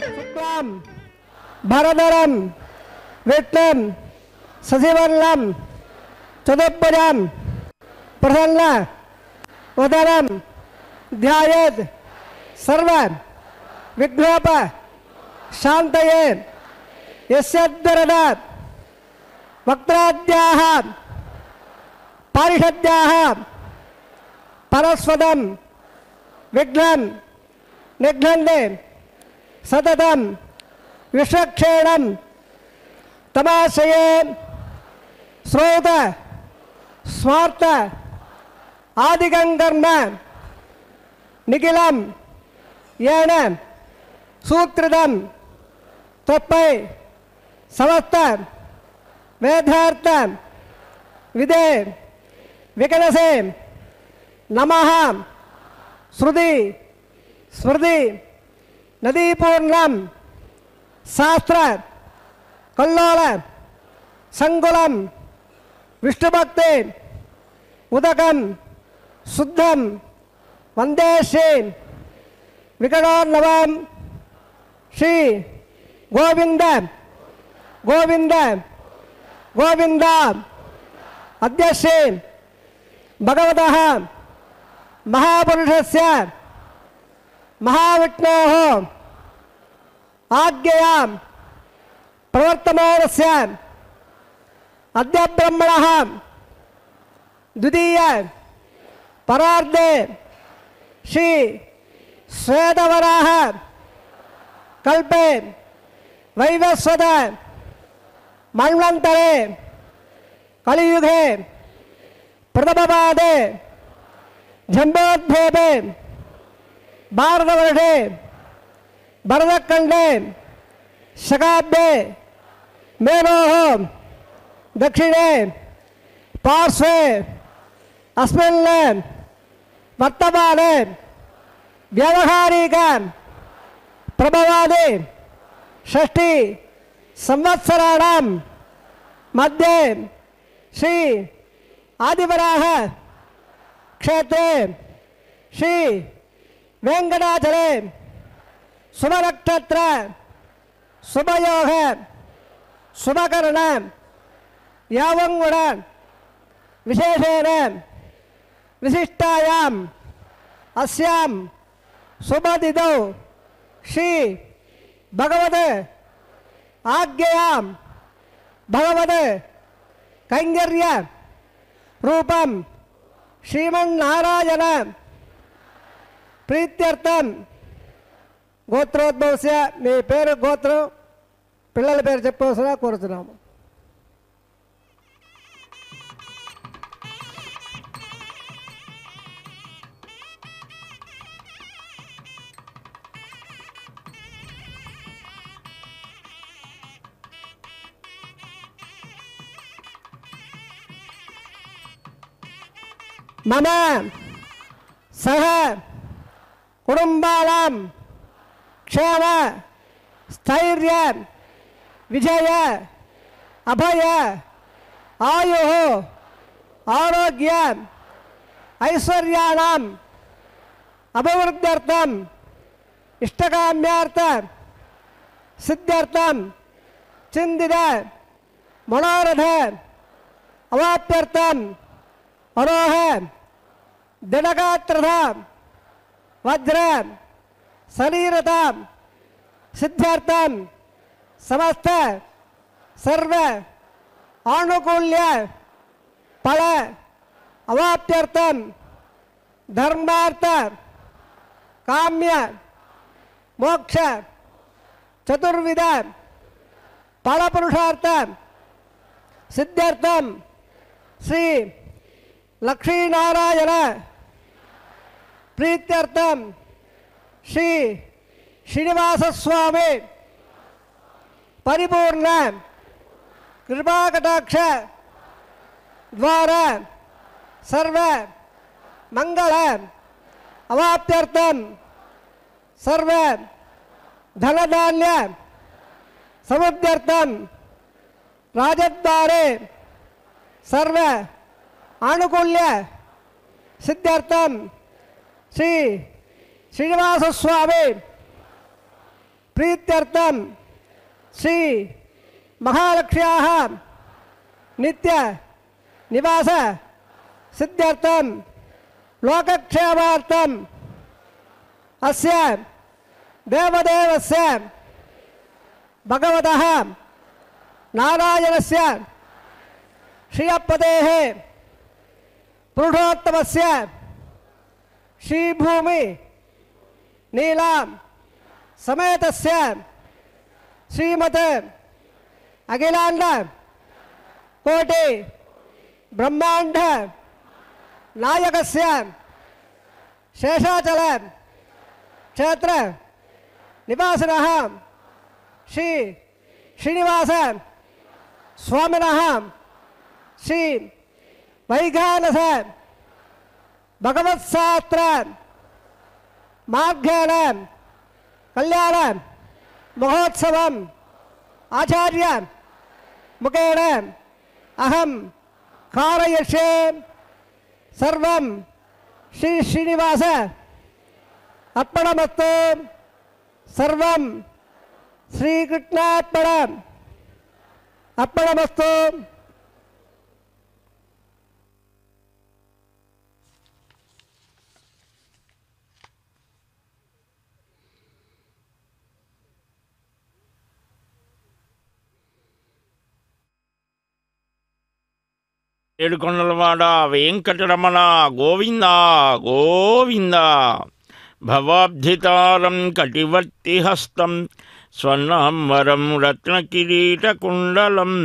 शुक्लां भरधरं विष्णुं शशिवर्णं चतुर्भुजं प्रसन्न वदनं ध्यायेत् सर्व विघ्नोप शान्तये यस्यद्वरदात् वक्त्राद्याः पारिषद्याः परस्वतं विघ्नं निघ्नन्ते सततं विश्वक्षेणं तमाशये श्रोत स्वार्थ आदिकं कर्म निखिलं येन सूत्रितं त्वत्पै समस्त वेदार्थ विदे विकनसे नमः। श्रुति स्मृति नदीपूर्णं शास्त्र कल्लोल संकुलं विष्णुभक्ति उदकं शुद्धं वंदे श्री विकटोर्णवं श्री गोविंद गोविंद गोविंद। अद्य श्री भगवतः महापुरुषस्य महाविष्णोः आज्ञया प्रवर्तमानस्य अद्य ब्रह्मणः द्वितीय परार्धे श्री श्वेतवराह कल्पे वैवस्वत मन्वन्तरे कलियुगे प्रथमपादे जम्बोद्भवे भारतवर्षे भरतखण्डे शकाब्दे मेरोः दक्षिणे पार्श्वे अस्मिन् वर्तमाने व्यावहारिक प्रभवादि षष्ठी संवत्सराणां मध्ये श्री आदिवराह क्षेत्रे श्री वेंकटाचले शुभनक्षत्र शुभयोग शुभकरण यावंगुण विशेषेण विशिष्टायां अस्यां शुभतिथौ श्री भगवत आज्ञयां भगवत कैंकर्य रूपं श्रीमन्नारायण प्रीत्यर्थं गोत्रोद्भवस्य మీ పేరు గోత్రం పిల్లల పేరు చెప్పవలసిన కోరుతున్నాము। मम सह कुटुंबानां क्षेम स्थैर्य विजय अभय आयुः आरोग्य ऐश्वर्याणां अभिवृद्ध्यर्थं इष्टकाम्यार्थ सिद्ध्यर्थं चिन्तित मनोरथ अवाप्यर्थं अरोह दृढ़गात्रता वज्र शरीरता सिद्धार्थं समस्त सर्व आनुकूल्य फल अवाप्यर्थं धर्मार्थ काम्य मोक्ष चतुर्विध फल पुरुषार्थ सिद्धार्थं श्री लक्ष्मी नारायण प्रीत्यर्थं श्री श्रीनिवास स्वामी परिपूर्ण कृपाकटाक्ष द्वारा सर्व मंगल अवाप्यर्थं सर्व धनधान्य समुद्यर्थं राजद्वारे सर्व आनुकूल्य सिद्ध्यर्थं श्री श्रीनिवास स्वामी प्रीत्यर्थम श्री महालक्ष्म्याः नित्य निवास सिद्ध्यर्थम लोकक्षेमार्थम अस्य देवदेवस्य भगवतः नारायणस्य श्रियपदेः पुरुषोत्तमस्य श्रीभूमि नीलां समेतस्य श्रीमत् अखिलांड कोटि ब्रह्मांड नायकस्य शेषाचल क्षेत्र निवासिनः श्री श्रीनिवास स्वामिनः श्री वैखानस भगवत्शास्त्र मार्गेण कल्याण महोत्सवम् आचार्य मुखेन अहम कारयिष्ये सर्वं श्री श्रीनिवास अर्पणमस्तु सर्वं श्रीकृष्णार्पणमस्तु। ఏడుకొండలవాడ వెంకటరమణ గోవింద గోవింద భవాబ్ధితారం కటివర్తిహస్తం స్వర్ణాంబరం రత్నకిరీటకుండలం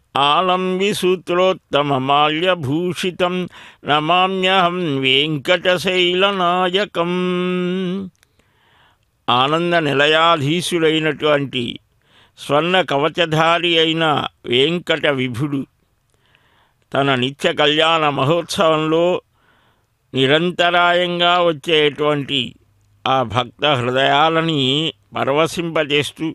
ఆలంబిసూత్రోత్తమమాల్యభూషితం నమామ్యహం వెంకటశైలనాయకం. ఆనంద నిలయాధీశుడైనటువంటి స్వర్ణ కవచధారి అయిన వెంకట విభుడు తన నిత్య కళ్యాణ మహోత్సవంలో నిరంతరాయంగా వచ్చేటువంటి ఆ భక్త హృదయాలని పరవశింపజేస్తూ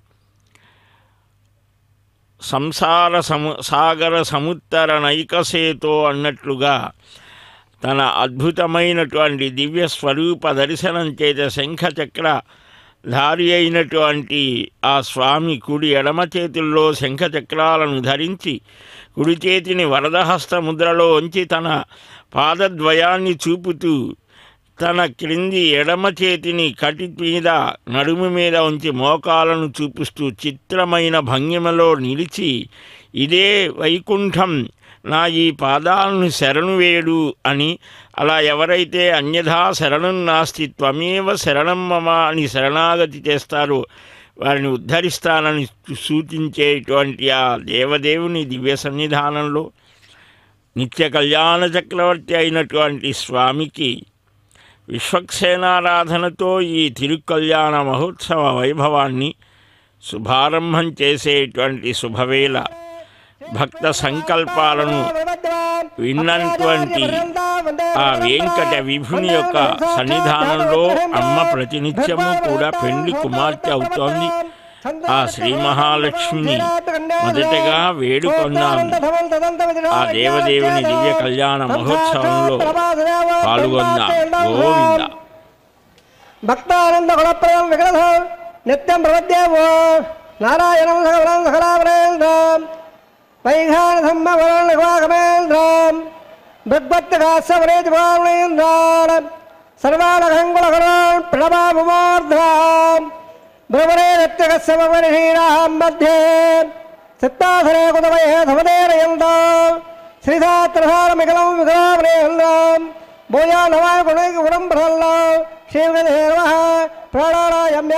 సాగర సముత్తర నైకసేతో అన్నట్లుగా తన అద్భుతమైనటువంటి దివ్య స్వరూప దర్శనం చేత శంఖచక్ర ధారి అయినటువంటి ఆ స్వామి కుడి ఎడమ చేతుల్లో శంఖచక్రాలను ధరించి కుడి చేతిని వరదహస్త ముద్రలో ఉంచి తన పాదద్వయాన్ని చూపుతూ తన క్రింది ఎడమ చేతిని కటి మీద నడుము మీద ఉంచి మోకాలను చూపిస్తూ చిత్రమైన భంగిమలో నిలిచి ఇదే వైకుంఠం, నా ఈ పాదాలను శరణు వేడు అని, అలా ఎవరైతే అన్యథా శరణం నాస్తి త్వమేవ శరణం మమ అని శరణాగతి చేస్తారో వారిని ఉద్ధరిస్తానని సూచించేటువంటి ఆ దేవదేవుని దివ్య సన్నిధానంలో నిత్య కళ్యాణ చక్రవర్తి అయినటువంటి స్వామికి విశ్వక్సేనారాధనతో ఈ తిరుకల్యాణ మహోత్సవ వైభవాన్ని శుభారంభం చేసేటువంటి శుభవేళ భక్త సంకల్పాలను విన్నటువంటి ఆ వెంకట విభుని యొక్క సన్నిధానంలో అమ్మ ప్రతినిత్యము కూడా పెండ్లి కుమార్తె అవుతోంది. ఆ శ్రీ మహాలక్ష్మిని మొదటగా వేడుకొన్నాము. ఆ దేవదేవుని దివ్య కళ్యాణ మహోత్సవంలో పాల్గొందాం. గోవింద భక్తానంద గుణప్రదం విగ్రహ నిత్యం ప్రవద్యేవో నారాయణం సకలం సకలావరేంద్రం వైఘానసమ్మవరణగమేంద్రం భగవత్కాశవరేంద్రం సర్వాలకంగులకరాన్ ప్రణమాభుమార్ధ్రాం బ్రహ్మణే నిత్యకస్యమవరిహీనాం మధ్యే చిత్తాసనే కుతమయే సమదేరయంతో శ్రీధాత్రసారమికలం వికలావరేంద్రం భూయా నవాయ గుణైక గుణం ప్రసల్లో శ్రీగణేర్వ ప్రాణాయామ్య.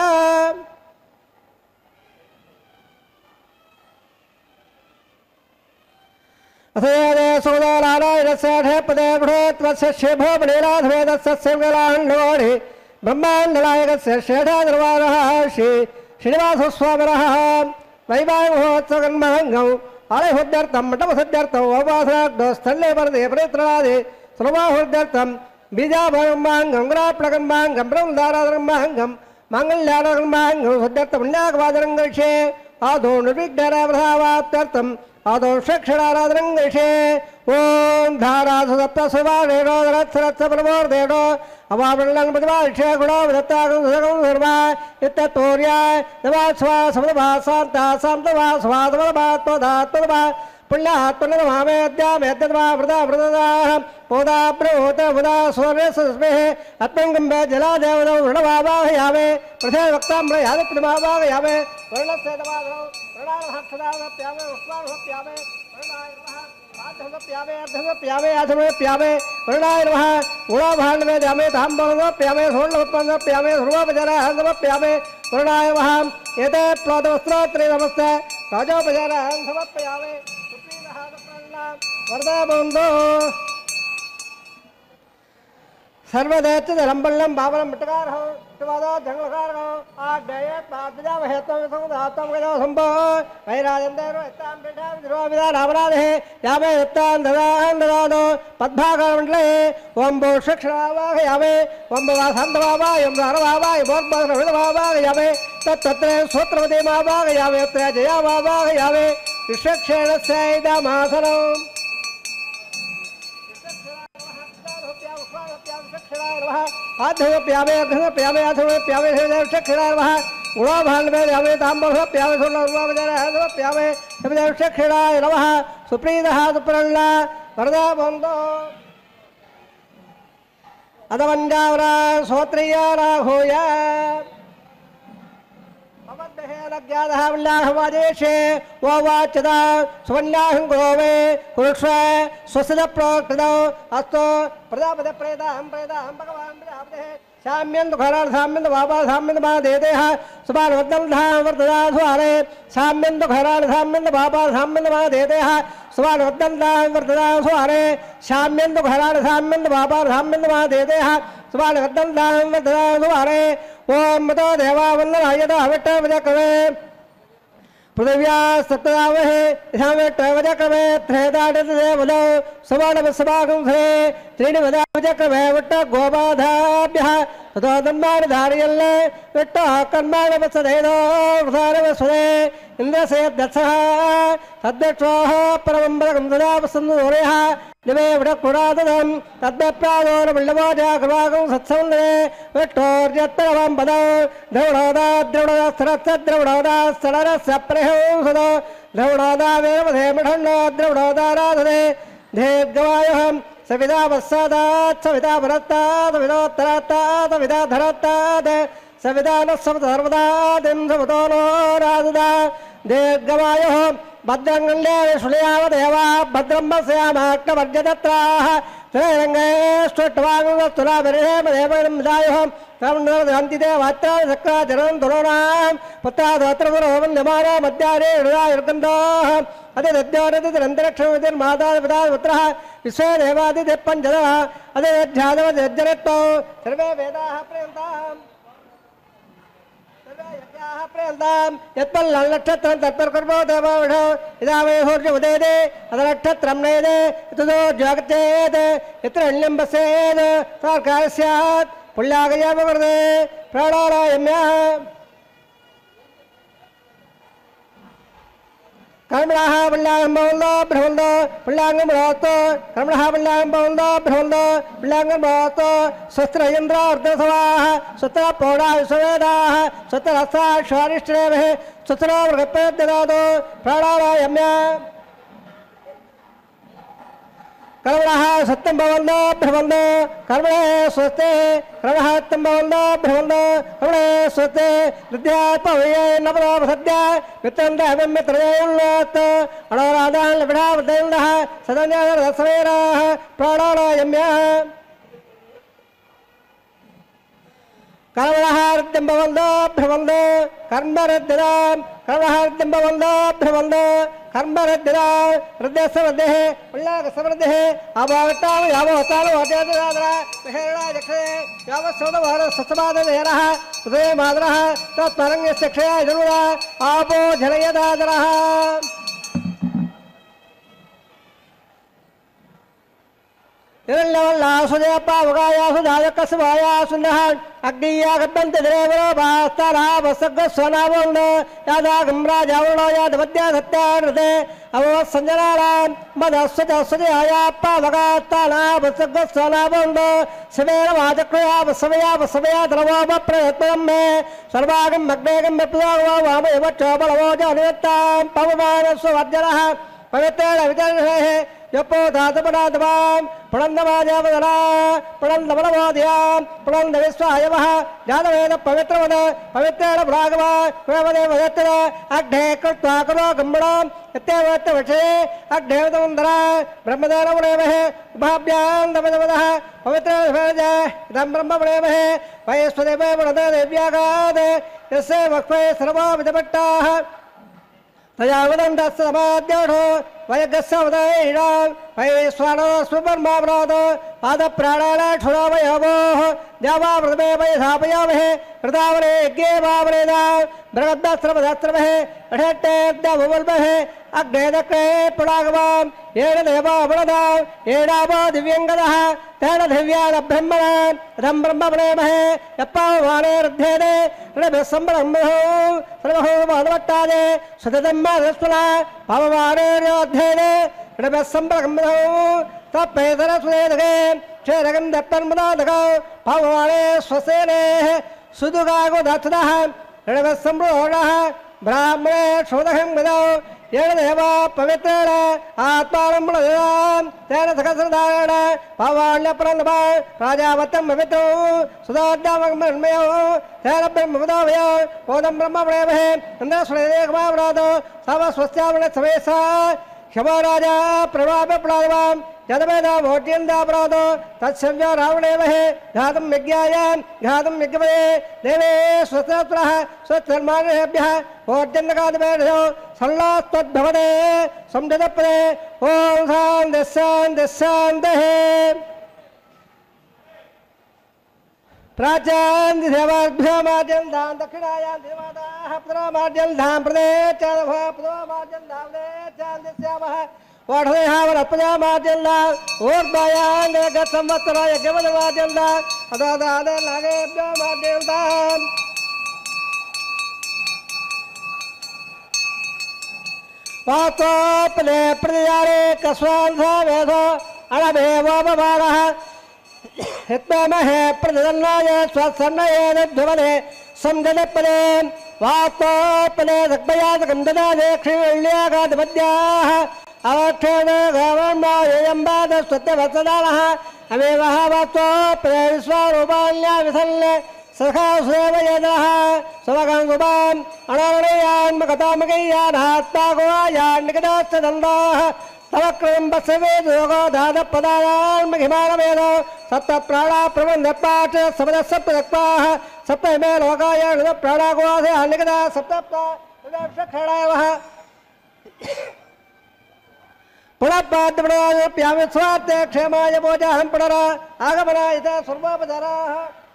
अथेदे सोदानारायणस्य पदे बृहत्वस्य शेभोपनीलाधवेदस्य शिवगलाण्डगोढि ब्रह्माण्डनायकस्य शेषादर्वारः श्री श्रीनिवासस्वामिनः वैवाहिकमहोत्सवकर्मभङ्गौ आलयहुद्यर्थं मण्डपसिद्ध्यर्थं औपासनाग्नो स्थले वरदे परित्रादे सुलभाहुद्यर्थं बीजाभकर्माङ्गं गुणाप्लकर्माङ्गं ब्रह्मदाराधर्माङ्गं माङ्गल्यानकर्माङ्गं सिद्ध्यर्थं पुण्याकवादनं गृह्ये आदौ निर्विघ्नरावधावाप्त्यर्थं आदोषक्षराराधनं गृहे ओम धारासु सप्तसुवारेणोदरत्सरत्सप्रमोर्देणो अवावृल्लं प्रतिभाषे गुणो विदत्तागं सुसगं सर्वा इत्यतोर्याय नवास्वा समदभासान्ता सान्तवा स्वादमदभात्वधात्वदभा पुण्यात्मनमामे अद्यामेद्यद्वा वृदा वृददाः पोदा प्रभूत बुधा सूर्यस्मेः अत्मङ्गम्बे जलादेवदौ वृणवावाहयामे प्रथे वक्ताम्र यादप्रमावाहयामे वर्णस्येदवादौ वृणार्हक्षदाप्यामे उष्मार्हप्यामे प्यामे अर्धप्यामे अधर्मप्यामे वरुणाय नमः गुणाभाण्डवे द्यामे ताम्बरप्यामे सुवर्णोत्पन्नप्यामे ध्रुवोपचारहन्दप्यामे वरुणाय नमः एते प्लोतवस्त्रोत्रे नमस्ते राजोपचारहन्दप्यामे वरदा बन्धो सर्वदैत्य धरम्बल्लं बाबलं मटकारः वादो जंगलकारः आड्डये पादजा वहेत्वं संदात्वं गजो संभो वैराजेन्द्रो इत्तां बेटा विद्रोविदा रामराधे यामे इत्तां ददानो पद्भागमण्डले ओम बोषक्षरावाहयामे ओम वासन्तवावाय ओम धारवावाय बोर्बरविदवावाहयामे तत्र सूत्रवदेमावाहयामे अत्र जयावावाहयामे विश्वक्षेणस्य इदमासनम् आध्यात्म्यामे अध्यात्म्यामे आध्यात्म्यामे विश्वक्षेणाय गुणाभाण्डवे द्यामे ताम्बरप्यामे सुवर्णोत्पन्नप्यामे विश्वक्षेणाय नमः सुप्रीतः सुप्रल्ला वरदा बन्धो अदवञ्जावरा सोत्रिया राघोया ज्ञानवादेशे वाचदा सुवन्याहं गुरोवे कुरुष्व स्वस्ति प्रोक्तौ अस्तु प्रजापति प्रेदाहं भगवान् प्रजापतिः साम्यन्तु खरान् साम्यन्तु बाबा साम्यन्तु मा देदेह सुभानवद्दं धाम वर्तदा सुहारे साम्यन्तु खरान् साम्यन्तु बाबा साम्यन्तु मा देदेह सुभानवद्दं धाम वर्तदा सुहारे साम्यन्तु खरान् साम्यन्तु बाबा साम्यन्तु मा देदेह सुभानवद्दं धाम वर्तदा सुहारे ओम मतो देवा वन्दनायदा हविट्टवजकवे पृथिव्या सप्तदावहे इहामेट्टवजकवे त्रेदाडदेवलो सवाणवसभागुंसे त्रीणिवदावजकवे वट्ट गोबाधाभ्यः ततो दन्मानि धारयल्ले विट्ट कर्माणवसदेनो वसारवसदे इन्द्रसेद्दत्सः तद्दक्षोः परमं बलगं सदावसन्दोरेः दिवे विडक्पुरादं तद्दप्रादोरविल्लवोजागवागं सत्सवन्दे विट्टोर्यत्तरवं पदौ द्रवणोदा द्रवणोदा सडरस्य प्रहंसदो द्रवणोदा वेमधे मिठन्नो द्रवणोदा राधदे दीर्घवायुः सविदा वत्सादात् सविदा भरत्तात् सविदोत्तरात्तात् सविदा धरत्तात् सविदा न सर्वदादिं सवतो नो राधदा दीर्घवायुः भद्रङ्गण्डे विष्णुयावदेवा भद्रं वस्यामाक्टवर्जदत्राः त्रिरङ्गे स्फुट्वाङ्गस्तुलाभिरेमदेवदायुः कर्मन्ति वात्राणि सक्राचरणं तुरोणां पुत्रादोत्रपुरोवन्द्यमानो मध्यारे हृदायुर्गन्धोः अतिरन्तरिक्षमाता पिता पुत्रः विश्वे देवादिति पञ्चदः अतिध्यादवजनित्वौ सर्वे वेदाः प्रियन्ताम् यत्पल्लक्षत्रं तत्पर्कर्मो देवो इदावे होर्जमुदेदे अदनक्षत्रं नेदे इतदो जगच्चेत् यत्र अन्यं वसेत् सर्कारः स्यात् पुल्यागयामवर्दे प्राणारायम्यः कर्मणः पुल्याङ्गं भवन्तो भ्रमन्तो पुल्याङ्गं भवतो कर्मणः पुल्याङ्गं भवन्तो भ्रमन्तो पुल्याङ्गं भवतो स्वस्त्रयन्द्रार्धसवाः स्वत्र पौडा विश्ववेदाः स्वत्रहस्ता स्वारिष्ठेभिः स्वत्रो मृगप्रेद्यदातो प्राणारायम्य कर्मणः सत्यं भवन्तो भ्रमन्तो कर्मणे स्वस्ते कर्मणः सत्यं भवन्तो भ्रमन्तो कर्मणे स्वस्ते विद्यात्मविजय नवरोपसद्य वित्तन्तं मित्रयोन्नोत् अणोराधान् लविडावदयन्दः सदन्यासवेराः प्राणारायम्यः कर्मणः हृद्यं भवन्तो भ्रमन्तो कर्मरद्यदां कर्मणः हृद्यं भवन्तो भ्रमन्तो कर्मरद्यदा हृदयसमृद्धिः उल्लासमृद्धिः अभावट्टां यावोत्तानो अजयदादरा विहेरणाजक्षे यावत्सौदवारसत्समादनेरः उदयमादरः तत्परङ्गस्य क्षया जनुरा आपो झलयदादरः सुजायासुदायकस्वायासुनः अग्नियागतन्ते देवरो भास्तारा वसग्गस्वनावोन्नो यादागं राजावणो यादवद्या सत्यानृते అవో సంజనారాం మదస్వజస్వజయాపావగాత్తానాభసగస్వనాభండో శివేన వాచక్రయా వసవయా ద్రవోమ ప్రయత్నం మే సర్వాగం మగ్నేగం మెప్పిదాగో వామయవ చోబలవో జనియత్తాం పవమానస్వవర్జనః పవిత్రేణ విజయహే యపో ధాతపడాతమాం పుణందమాజావదనా పుణందమలవాద్యాం పుణంద విశ్వాయవః జాతవేద పవిత్రవద పవిత్రేణ భ్రాగవ ప్రేమదేవ యత్ర అగ్నే కృత్వా కరో గంబణం యత్తేవత్త విషయే అగ్నేవతమందర బ్రహ్మదేవమేమహే ఉభాభ్యాం దమదమదః పవిత్రేణ భేజ ఇదం బ్రహ్మమేమహే వయస్వదేవే పుణదేవ్యాగాద్ యస్య వక్ఫే సర్వా విదపట్టాః తయావదండస్సమాద్యోఢో వయగస్సవదైరాం వయస్వానో స్వపర్మావరాదో పాదప్రాణాళఠురావయవోః దేవామృతమే వయసాపయామహే ప్రదావరే యజ్ఞే వావరేదాం బృహద్దస్రవదస్రమహే అఠట్టేర్దవల్మహే అగ్నే దక్రే పుడాగవాం ఏడ దేవావృదాం ఏడావో దివ్యంగదః తేన దివ్యాన బ్రహ్మణాం రం బ్రహ్మణేమహే యప్పావాణేర్ధేనే రణభిస్సంబ్రహ్మణో సర్వహో మాధవట్టాదే సుతదమ్మాదస్వన పావవాణేర్యోద్ధేనే రణభిస్సంబ్రహ్మణో తప్పేతరసుదేదగే క్షేరగం దత్తన్మదాదగో పావవాణే స్వసేనే సుదుగాగో దత్తదః రణభిస్సంబ్రోణః బ్రాహ్మణే క్షోదహం గదౌ ఏడ దేవా పవిత్రేణ ఆత్మానం పుణదాం తేన సహస్రధారేణ పావాణ్యపరందమ రాజావత్తం పవిత్రం సుధాద్యామన్మయో తేన బ్రహ్మపదావయో బోధం బ్రహ్మణేమహే ఇంద్రస్వదేకమావరాదో సవస్వస్యావణ సమేశా क्षमो राजा प्रभावप्रादवां जदवेदा भोज्यन्दापराधो तत्सव्यो रावणेमहे घातुं यज्ञायां घातुं यज्ञपदे देवे स्वस्त्रः स्वधर्माणेभ्यः भोज्यन्दकादवेदो सल्लास्त्वद्भवदे संजतपदे ॐ शान्तिः प्राचान्ति देवाभ्योमाद्यं धाम दक्षिणायां देवादाः पुत्रामाद्यं धाम प्रदेश पुत्रोमाद्यं धाम चान्द्यस्यामः वाढदेहावरत्पजामाद्यं धाम ऊर्ध्वायां गतसंवत्सराय यज्ञवदमाद्यं धाम अदादादे नागेभ्योमाद्यं धाम वातोपले प्रतिजारे कस्वान्धा वेदो अणभेवोपमानः हित्महे प्रतिदन्नाय स्वसन्नये संजनपदे वातोपले दग्भयादगन्धनादे क्षीण्यागादपद्याः अवक्षेण गावन्मायम्बाद स्वत्यवत्सदानः अमेवः वातोपले विश्वारूपाल्या विसल्ले सखासेवयदः स्वगङ्गुबान् अनारणयान् मकतामकैयान् हात्मागोयान् निकटाश्च दन्दाः तवक्रम बसवे जोगो दाद पदायान् महिमानवेदो सप्त प्राणा प्रबन्ध पाठ सबद सप्तदक्पाः सप्तमे लोकायान् प्राणागोवासे हानिकदा सप्तप्तावः पुनःपाद्यप्यामि स्वार्थे क्षेमाय भोजाहं पुनरा आगमनाय सर्वोपचाराः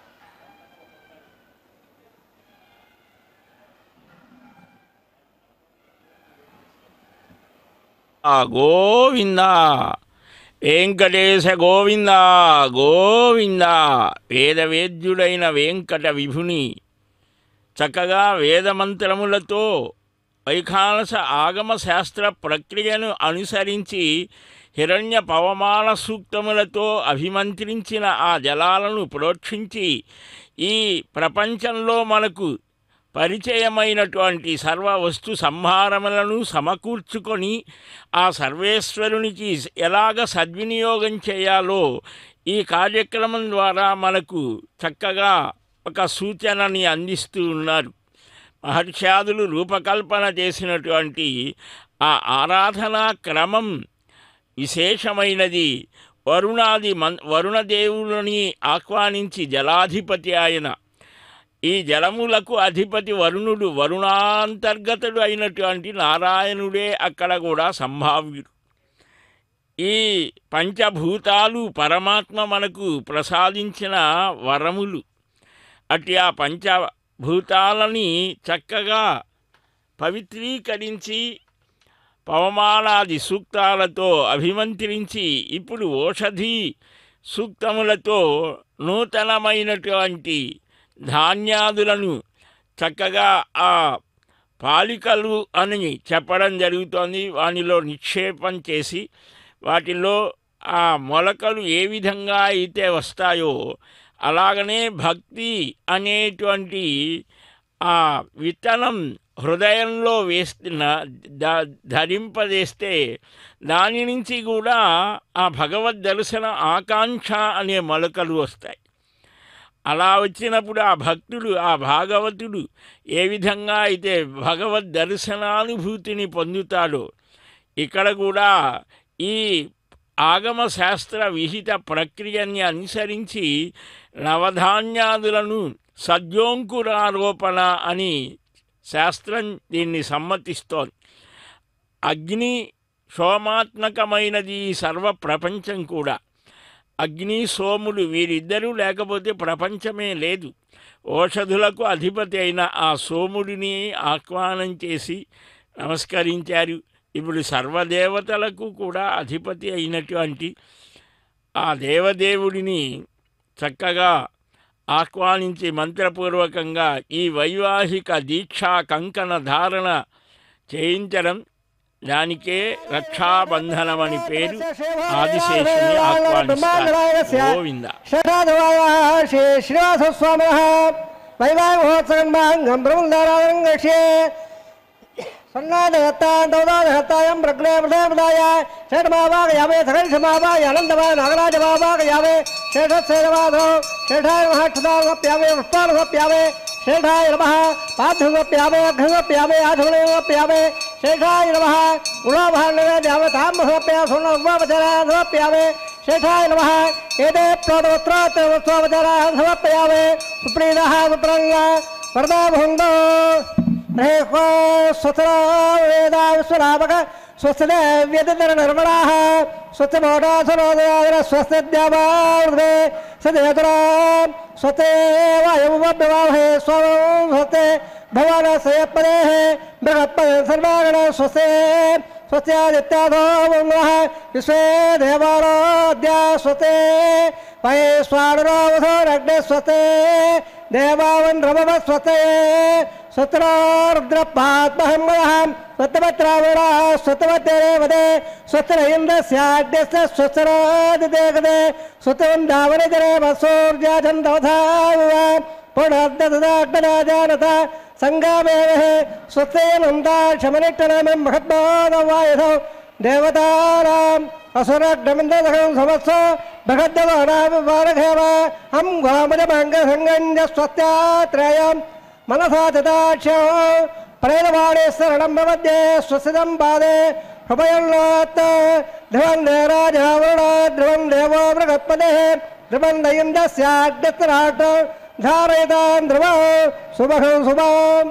గోవింద వెంకటేశ గోవింద గోవింద వేదవేద్యుడైన వెంకట విభుని చక్కగా వేదమంత్రములతో వైఖానస ఆగమ శాస్త్ర ప్రక్రియను అనుసరించి హిరణ్య పవమాన సూక్తములతో అభిమంత్రించిన ఆ జలాలను ప్రోక్షించి ఈ ప్రపంచంలో మనకు పరిచయమైనటువంటి సర్వ వస్తు సంహారములను సమకూర్చుకొని ఆ సర్వేశ్వరునికి ఎలాగ సద్వినియోగం చేయాలో ఈ కార్యక్రమం ద్వారా మనకు చక్కగా ఒక సూచనని అందిస్తూ ఉన్నారు. మహర్షాదులు రూపకల్పన చేసినటువంటి ఆ ఆరాధనా క్రమం విశేషమైనది. వరుణదేవులని ఆహ్వానించి జలాధిపతి ఆయన, ఈ జలములకు అధిపతి వరుణుడు, వరుణాంతర్గతుడు అయినటువంటి నారాయణుడే అక్కడ కూడా సంభావ్యుడు. ఈ పంచభూతాలు పరమాత్మ మనకు ప్రసాదించిన వరములు. అట్టి ఆ పంచభూతాలని చక్కగా పవిత్రీకరించి పవమానాది సూక్తాలతో అభిమంత్రించి ఇప్పుడు ఓషధి సూక్తములతో నూతనమైనటువంటి ధాన్యాదులను చక్కగా ఆ పాలికలు అని చెప్పడం జరుగుతోంది. వానిలో నిక్షేపం చేసి వాటిలో ఆ మొలకలు ఏ విధంగా అయితే వస్తాయో అలాగనే భక్తి అనేటువంటి ఆ విత్తనం హృదయంలో వేస్తున్న ధరింపజేస్తే దాని నుంచి కూడా ఆ భగవద్ దర్శన ఆకాంక్ష అనే మొలకలు వస్తాయి. అలా వచ్చినప్పుడు ఆ భక్తుడు ఆ భాగవతుడు ఏ విధంగా అయితే భగవద్ దర్శనానుభూతిని పొందుతాడో ఇక్కడ కూడా ఈ ఆగమ శాస్త్ర విహిత ప్రక్రియని అనుసరించి నవధాన్యాదులను సద్యోంకురారోపణ అని శాస్త్రం దీన్ని సమ్మతిస్తోంది. అగ్ని సోమాత్మకమైనది ఈ సర్వ ప్రపంచం కూడా. అగ్ని సోములు వీరిద్దరూ లేకపోతే ప్రపంచమే లేదు. ఓషధులకు అధిపతి అయిన ఆ సోముడిని ఆహ్వానం చేసి నమస్కరించారు. ఇప్పుడు సర్వదేవతలకు కూడా అధిపతి అయినటువంటి ఆ దేవదేవుడిని చక్కగా ఆహ్వానించి మంత్రపూర్వకంగా ఈ వైవాహిక దీక్షా కంకణ ధారణ చేయించడం, దానికే రక్షాబంధనం అని పేరు. ఆదిశేషుని ఆహ్వానిస్తారు. గోవింద. శ్రీ శ్రీనివాస స్వామి వైవాహికోత్సవం బ్రహ్మదారాంగక్ష్యే సన్నాదహత్తాయం ప్రజ్ఞే ప్రదాయ షడ్మావాగయామే సకలిసమావాయ అనందమాయ నాగరాజమావాగయామే శేషసేనవాధో శేషాయ మహాక్షదాప్యామే పుష్పాలప్యామే శేషాయ నమ పార్థమప్యామే అఘ్రమప్యామే ఆధమప్యామే శేషాయ నమ గుణాభాన్యామే తామప్యా సువర్ణోపచారాప్యామే శేషాయ నమ ఏదే ప్రోటోత్రోపచారాప్యామే సుప్రీత సుప్రంగ వరదాభుందో స్వస్తా విశ్వనామక స్వస్తి వ్యతిర నిర్మళా స్వస్తి మోటాసురోదయాదర స్వస్తిద్యామావృతే సదేతురా స్వస్తే వాయుమభ్యవాహే స్వం స్వస్తే భవానసయపదే బృహత్పదే సర్వాగణ స్వస్తే స్వస్త్యాదిత్యాదో విశ్వే దేవారోద్య స్వస్తే వైశ్వానరోవసోరగ్నే స్వస్తే దేవావన్ రమవ స్వస్తే స్వత్రారుద్రపాత్మహం స్వత్తమత్రావణ స్వత్తమత్తేవదే స్వత్ర ఇంద్రస్యాడ్యస్య స్వత్రాదిదేగదే స్వత్రం దావనజరే వసూర్యాచందవధావ పునర్దదాగ్నజానత సంగామేవ స్వస్తేనందాక్షమనిట్టనమం మహద్మాదవాయుధౌ దేవతానాం అసురగ్నమింద్రదహం సమస్వ భగద్దవానావివారఘేవ హం గోమజమంగసంగంజ స్వస్త్యాత్రయం మనసా తదాక్షో ప్రేరవాణే శరణం ప్రపద్యే స్వస్తిదం పాదే హృదయంలోత్ ధ్రువం దేరాజావరుణ ధ్రువం దేవో బృహత్పదే ధ్రువం దయింద్రస్యాగ్నిస్తరాట్ ధారయతాం ధ్రువం శుభం శుభం.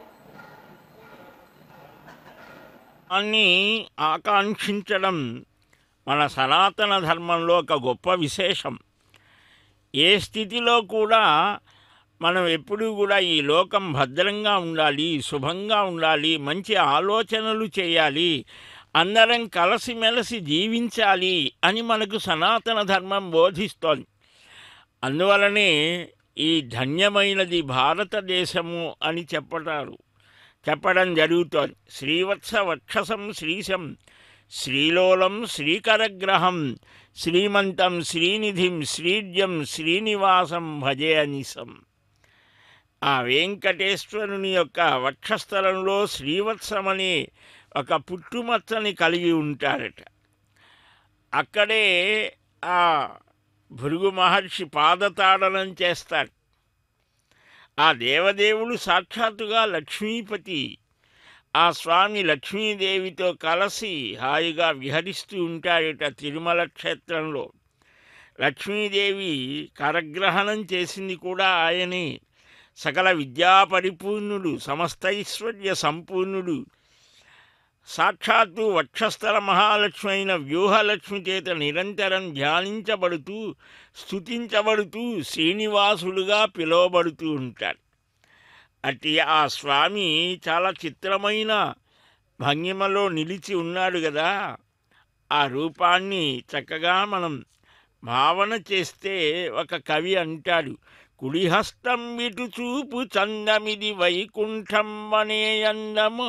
అన్ని ఆకాంక్షించడం మన సనాతన ధర్మంలో ఒక గొప్ప విశేషం. ఏ స్థితిలో కూడా మనం ఎప్పుడూ కూడా ఈ లోకం భద్రంగా ఉండాలి, శుభంగా ఉండాలి, మంచి ఆలోచనలు చేయాలి, అందరం కలిసిమెలిసి జీవించాలి అని మనకు సనాతన ధర్మం బోధిస్తోంది. అందువలనే ఈ ధన్యమైనది భారతదేశము అని చెప్పడం జరుగుతోంది. శ్రీవత్స వక్షసం శ్రీశం శ్రీలోలం శ్రీకరగ్రహం శ్రీమంతం శ్రీనిధిం శ్రీర్జం శ్రీనివాసం భజే అనిసం. ఆ వెంకటేశ్వరుని యొక్క వక్షస్థలంలో శ్రీవత్సమనే ఒక పుట్టుమచ్చని కలిగి ఉంటారట. అక్కడే ఆ భృగు మహర్షి పాదతాడనం చేస్తారు. ఆ దేవదేవుడు సాక్షాత్తుగా లక్ష్మీపతి. ఆ స్వామి లక్ష్మీదేవితో కలిసి హాయిగా విహరిస్తూ ఉంటాడట తిరుమల క్షేత్రంలో. లక్ష్మీదేవి కరగ్రహణం చేసింది కూడా ఆయనే. సకల విద్యా పరిపూర్ణుడు, సమస్తైశ్వర్య సంపూర్ణుడు, సాక్షాత్తు వక్షస్థల మహాలక్ష్మి అయిన వ్యూహలక్ష్మి చేత నిరంతరం ధ్యానించబడుతూ స్తుతించబడుతూ శ్రీనివాసుడుగా పిలువబడుతూ ఉంటాడు. అట్టి ఆ స్వామి చాలా చిత్రమైన భంగిమలో నిలిచి ఉన్నాడు కదా. ఆ రూపాన్ని చక్కగా మనం భావన చేస్తే ఒక కవి అంటాడు, కుడిహస్తం ఇటు చూపు చందమిది వైకుంఠం వనేయందమో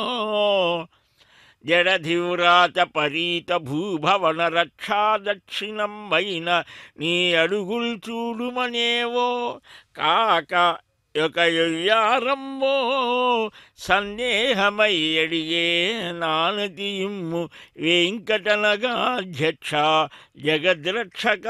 జడధివ్రాత పరీత భూభవన రక్షా దక్షిణం వైన నీ అడుగుల్ చూడుమనేవో కాక యొక్క యొయ్యారమ్మో సందేహమై అడిగే నానతియుమ్ము వెంకటనగాధ్యక్ష జగద్రక్షక.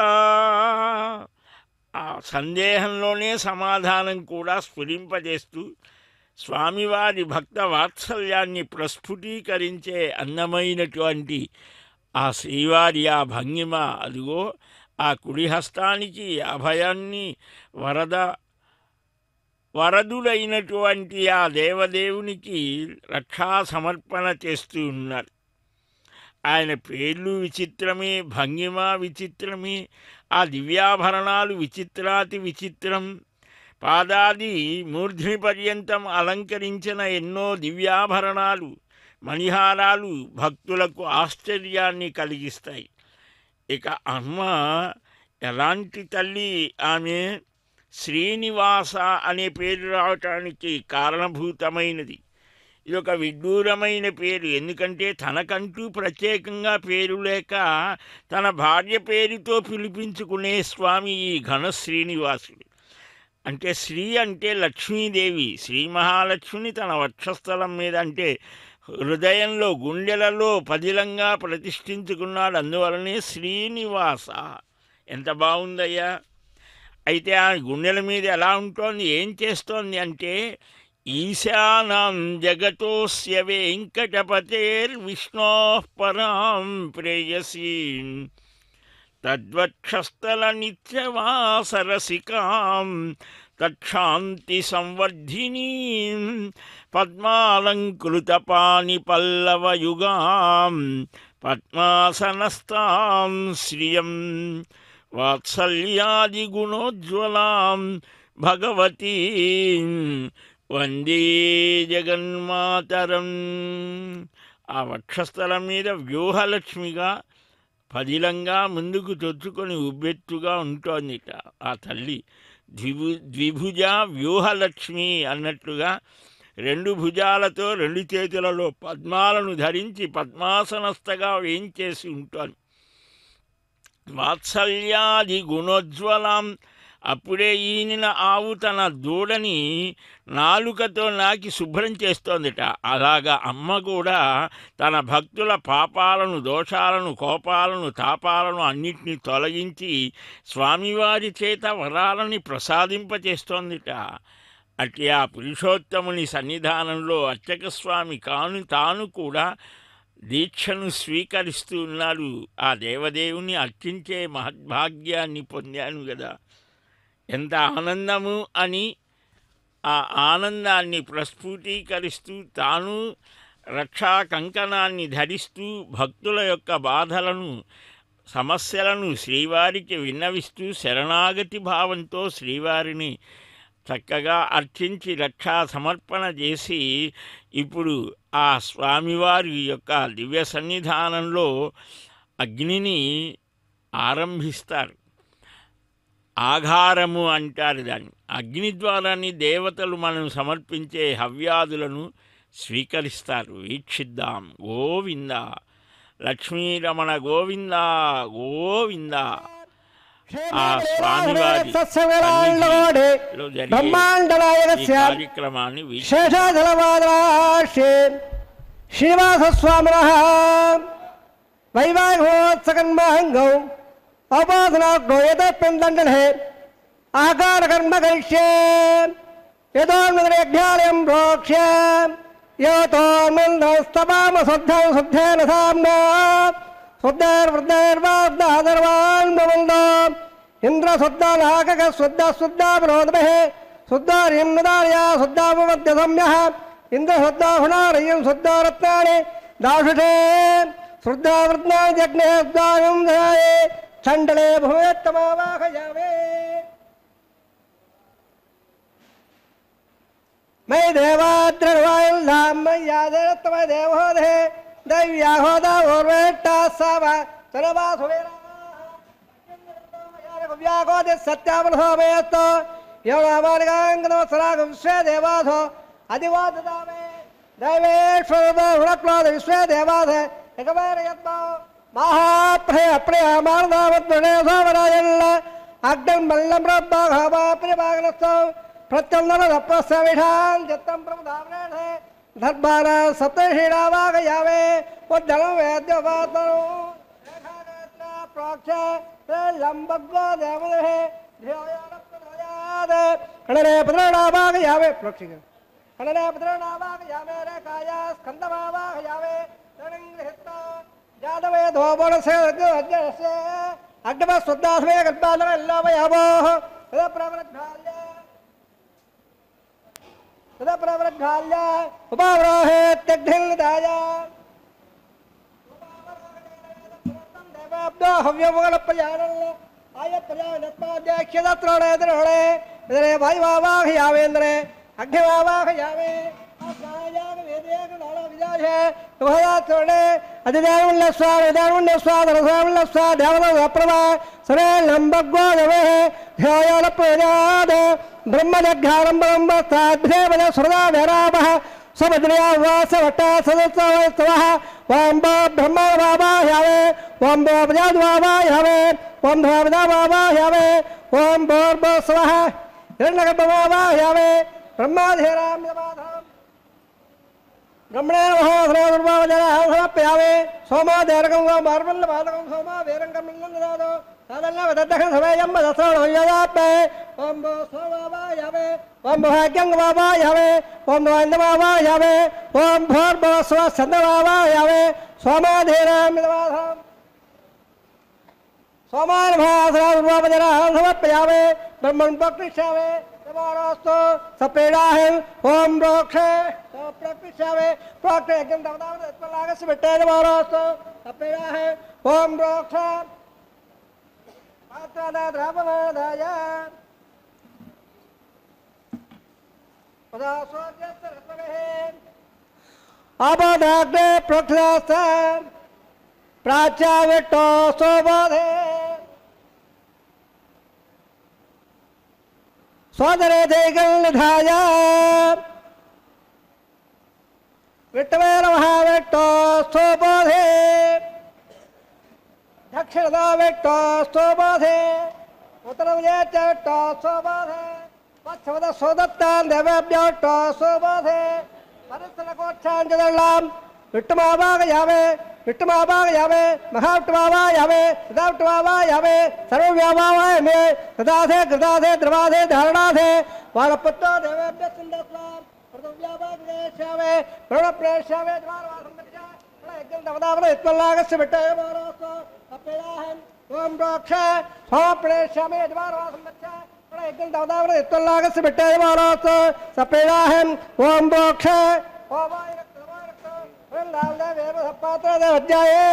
ఆ సందేహంలోనే సమాధానం కూడా స్ఫురింపజేస్తూ స్వామివారి భక్త వాత్సల్యాన్ని ప్రస్ఫుటీకరించే అందమైనటువంటి ఆ శ్రీవారి ఆ భంగిమ, అదిగో ఆ కుడి హస్తానికి అభయాన్ని వరదుడైనటువంటి ఆ దేవదేవునికి రక్షా సమర్పణ చేస్తూ ఉన్నారు. ఆయన పేర్లు విచిత్రమే, భంగిమ విచిత్రమే, ఆ దివ్యాభరణాలు విచిత్రాతి విచిత్రం. పాదాది మూర్ధ్ని పర్యంతం అలంకరించిన ఎన్నో దివ్యాభరణాలు మణిహారాలు భక్తులకు ఆశ్చర్యాన్ని కలిగిస్తాయి. ఇక అమ్మ ఎలాంటి తల్లి, ఆమె శ్రీనివాస అనే పేరు రావటానికి కారణభూతమైనది. ఇది ఒక విడ్డూరమైన పేరు. ఎందుకంటే తనకంటూ ప్రత్యేకంగా పేరు లేక తన భార్య పేరుతో పిలిపించుకునే స్వామి ఈ ఘన శ్రీనివాసుడు. అంటే శ్రీ అంటే లక్ష్మీదేవి, శ్రీ మహాలక్ష్మిని తన వక్షస్థలం మీద అంటే హృదయంలో గుండెలలో పదిలంగా ప్రతిష్ఠించుకున్నాడు. అందువలనే శ్రీనివాస. ఎంత బాగుందయ్యా! అయితే ఆ గుండెల మీద ఎలా ఉంటోంది, ఏం చేస్తోంది అంటే ఈశానాం జగతోస్య వెంకటపతేర్విష్ణో పరాం ప్రేయసీం తద్వక్షస్థల నిత్యవాసరసికాం తక్షాంతి సంవర్ధినీం పద్మాలంకృతపాని పల్లవయుగాం పద్మాసనస్తాం శ్రియం వాత్సల్యాదిగుణోజ్వలాం భగవతీం వందే జగన్మాతరం. ఆ వక్షస్థలం మీద వ్యూహలక్ష్మిగా పదిలంగా ముందుకు చొచ్చుకొని ఉబ్బెత్తుగా ఉంటోందిట ఆ తల్లి. ద్విభుజ వ్యూహలక్ష్మి అన్నట్లుగా రెండు భుజాలతో రెండు చేతులలో పద్మాలను ధరించి పద్మాసనస్థగా వేయించేసి ఉంటోంది. వాత్సల్యాది గుణోజ్వలం. అప్పుడే ఈనిన ఆవు తన దూడని నాలుకతో నాకి శుభ్రం చేస్తోందిట. అలాగా అమ్మ కూడా తన భక్తుల పాపాలను, దోషాలను, కోపాలను, తాపాలను అన్నిటినీ తొలగించి స్వామివారి చేత వరాలని ప్రసాదింపచేస్తోందిట. అట్టి ఆ పురుషోత్తముని సన్నిధానంలో అర్చక స్వామి తాను కూడా దీక్షను స్వీకరిస్తూ ఉన్నాడు. ఆ దేవదేవుని అర్చించే మహద్భాగ్యాన్ని పొందాను కదా, ఎంత ఆనందము అని ఆ ఆనందాన్ని ప్రస్ఫుటీకరిస్తూ తాను రక్షా కంకణాన్ని ధరిస్తూ భక్తుల యొక్క బాధలను, సమస్యలను శ్రీవారికి విన్నవిస్తూ శరణాగతి భావంతో శ్రీవారిని చక్కగా అర్చించి రక్షా సమర్పణ చేసి ఇప్పుడు ఆ స్వామివారి యొక్క దివ్య సన్నిధానంలో అగ్నిని ఆరంభిస్తారు. ఆఘారము అంటారు దాన్ని. అగ్ని ద్వారాని దేవతలు మనం సమర్పించే హవ్యాదులను స్వీకరిస్తారు. వీక్షిద్దాం. గోవింద లక్ష్మీరమణ గోవింద గోవింద. ఆ స్వామివారి కార్యక్రమాన్ని శ్రీనివాసస్వామిన వైవాహికోత్సకన్మహంగౌ ఔపాసనాగ్నో యథోప్యందండనే ఆకారకర్మ కరిష్యే యథోన్మగ్నేభ్యాలయం ప్రోక్ష్య యోతోన్మస్తవామ శుద్ధం శుద్ధేన సామ్నా శుద్ధైర్వృద్ధైర్వాగ్దాదర్వాన్ భవంతో ఇంద్ర శుద్ధానాకక శుద్ధ శుద్ధాపనోదమే శుద్ధార్యం నుదార్యా శుద్ధాపమద్య సమ్యః ఇంద్ర శుద్ధాహుణారయం శుద్ధారత్నాని దాశుషే శుద్ధావృత్నాని జగ్నే శుద్ధాయం దయాయే చండలే భూయత్తమావాహయామే. మై దేవాద్రవాయుల్లాం మయ్యాదేరత్తమ దేవోదే దైవ్యాహోదా ఓర్వేట్టా సవ తనవాసువేరా వ్యాగోది సత్యావనసోమేస్తో योगामानिकांगनवत्सराग विश्वे देवाधो अधिवाददावे दैवेश्वरदहुणक्लोद विश्वे देवाधे एकमेर यत्नो महाप्रय प्रय मारदावद्वणे सोमराजल्ल अग्निं मल्लं रब्बाघावा प्रियभागनस्तौ प्रत्यन्दनदप्रस्यविषां जत्तं प्रमुदावनेषे धर्माना सप्तशीलावागयावे उद्दलं वेद्यवातनो रेखागत्ना प्रोक्ष लम्बग्गो देवदेहे धियोयानप्रदयाद कणरे पद्रणावागयावे प्रोक्षिक कणरे पद्रणावागयावे रेखाया स्कन्दमावागयावे तणिङ्गृहित्वा जादवे धोबणसे अग्नस्य अग्नवस्वद्दास्मे कल्पालवल्लवयावोः तदा प्रवृद्धाल्य उपावरोहे त्यग्निल्दाय देवाब्दो हव्यमुगलप्रजानल् आयप्रजानत्माद्याख्यदत्रोणे द्रोणे इदरे वायुवावाहयावेन्द्रे अग्निवावाहयावे आस्नायाग वेदेकनालो विजाषे उभयात्रोणे अधिदेवुल्लस्वा धरस्वामुल्लस्वा देवदप्रभा सरे लम्बग्गो देवेः ध्यायालप्रजाद ब्रह्मजघ्यानं ब्रह्मस्ताद्भेवज सुरदा वेरावः स्वभद्रया वासवट्टा सदस्यवस्तवः ओं ब्रह्मवावाह्यावे ओं प्रजाद्वावाह्यावे ओं ध्वापदावावाह्यावे ओं भोर्भस्वः हिरण्यगर्भवावाह्यावे ब्रह्माधीरां यमाधम् ब्रह्मणे महासुरदुर्वावजनः समप्यावे सोमा देरकं मार्बल्लपादकं सोमा वेरङ्गं मिल्लन्दादो सादल्लवदद्धं समेयं वदस्रणो यदाप्ये ओं सोमावायावे ओं भाग्यङ्गवावायावे ओं वान्दवावायावे ओं भोर्भस्वच्छन्दवावायावे सोमाधीरां यमाधम् सोमान महासुरदुर्वावजनः समप्यावे ब्रह्मन् प्रकृष्यावे नमोस्तु सपेडाहं ओं रोक्षे प्रकृष्यावे प्रोक्ते यज्ञं दवदावद उत्पलागस्य विट्टे नमोस्तु सपेडाहं ओं रोक्षे मात्रादा द्रावमादाय पदासोद्यस्तरत्वगहे आबोधाग्ने प्रोक्षास्थ प्राच्याविट्टो सोबोधे सोदरे देगल्निधाय विट्टवेन महाविट्टो स्तोबोधे दक्षिणदा विट्टो स्तोबोधे उत्तरविजयच्च विट्टो स्तोबोधे पश्चिमद सोदत्तान् देवेभ्यो विट्टो स्तोबोधे परिसरकोच्छाञ्जदल्लाम् विट्टमावागयावे विट्टमावागयावे महाविट्टमावायावे सदाविट्टमावायावे सर्वव्यावायामे कृताधे कृताधे द्रवाधे धारणाधे वालपुत्रो देवेभ्यः सुन्दस्वाम् प्रथमव्यावागयावे प्रणप्रेष्यावे द्वारवासंगत्या यज्ञं दवदावद उत्पल्लागस्य विट्टय मारोस्तु अप्ययाहम् ओं रोक्ष सोमप्रेष्यामे द्वारवासंगत्या यज्ञं दवदावद उत्पल्लागस्य विट्टय मारोस्तु सप्ययाहम् ओं रोक्ष ओमाय अध्याये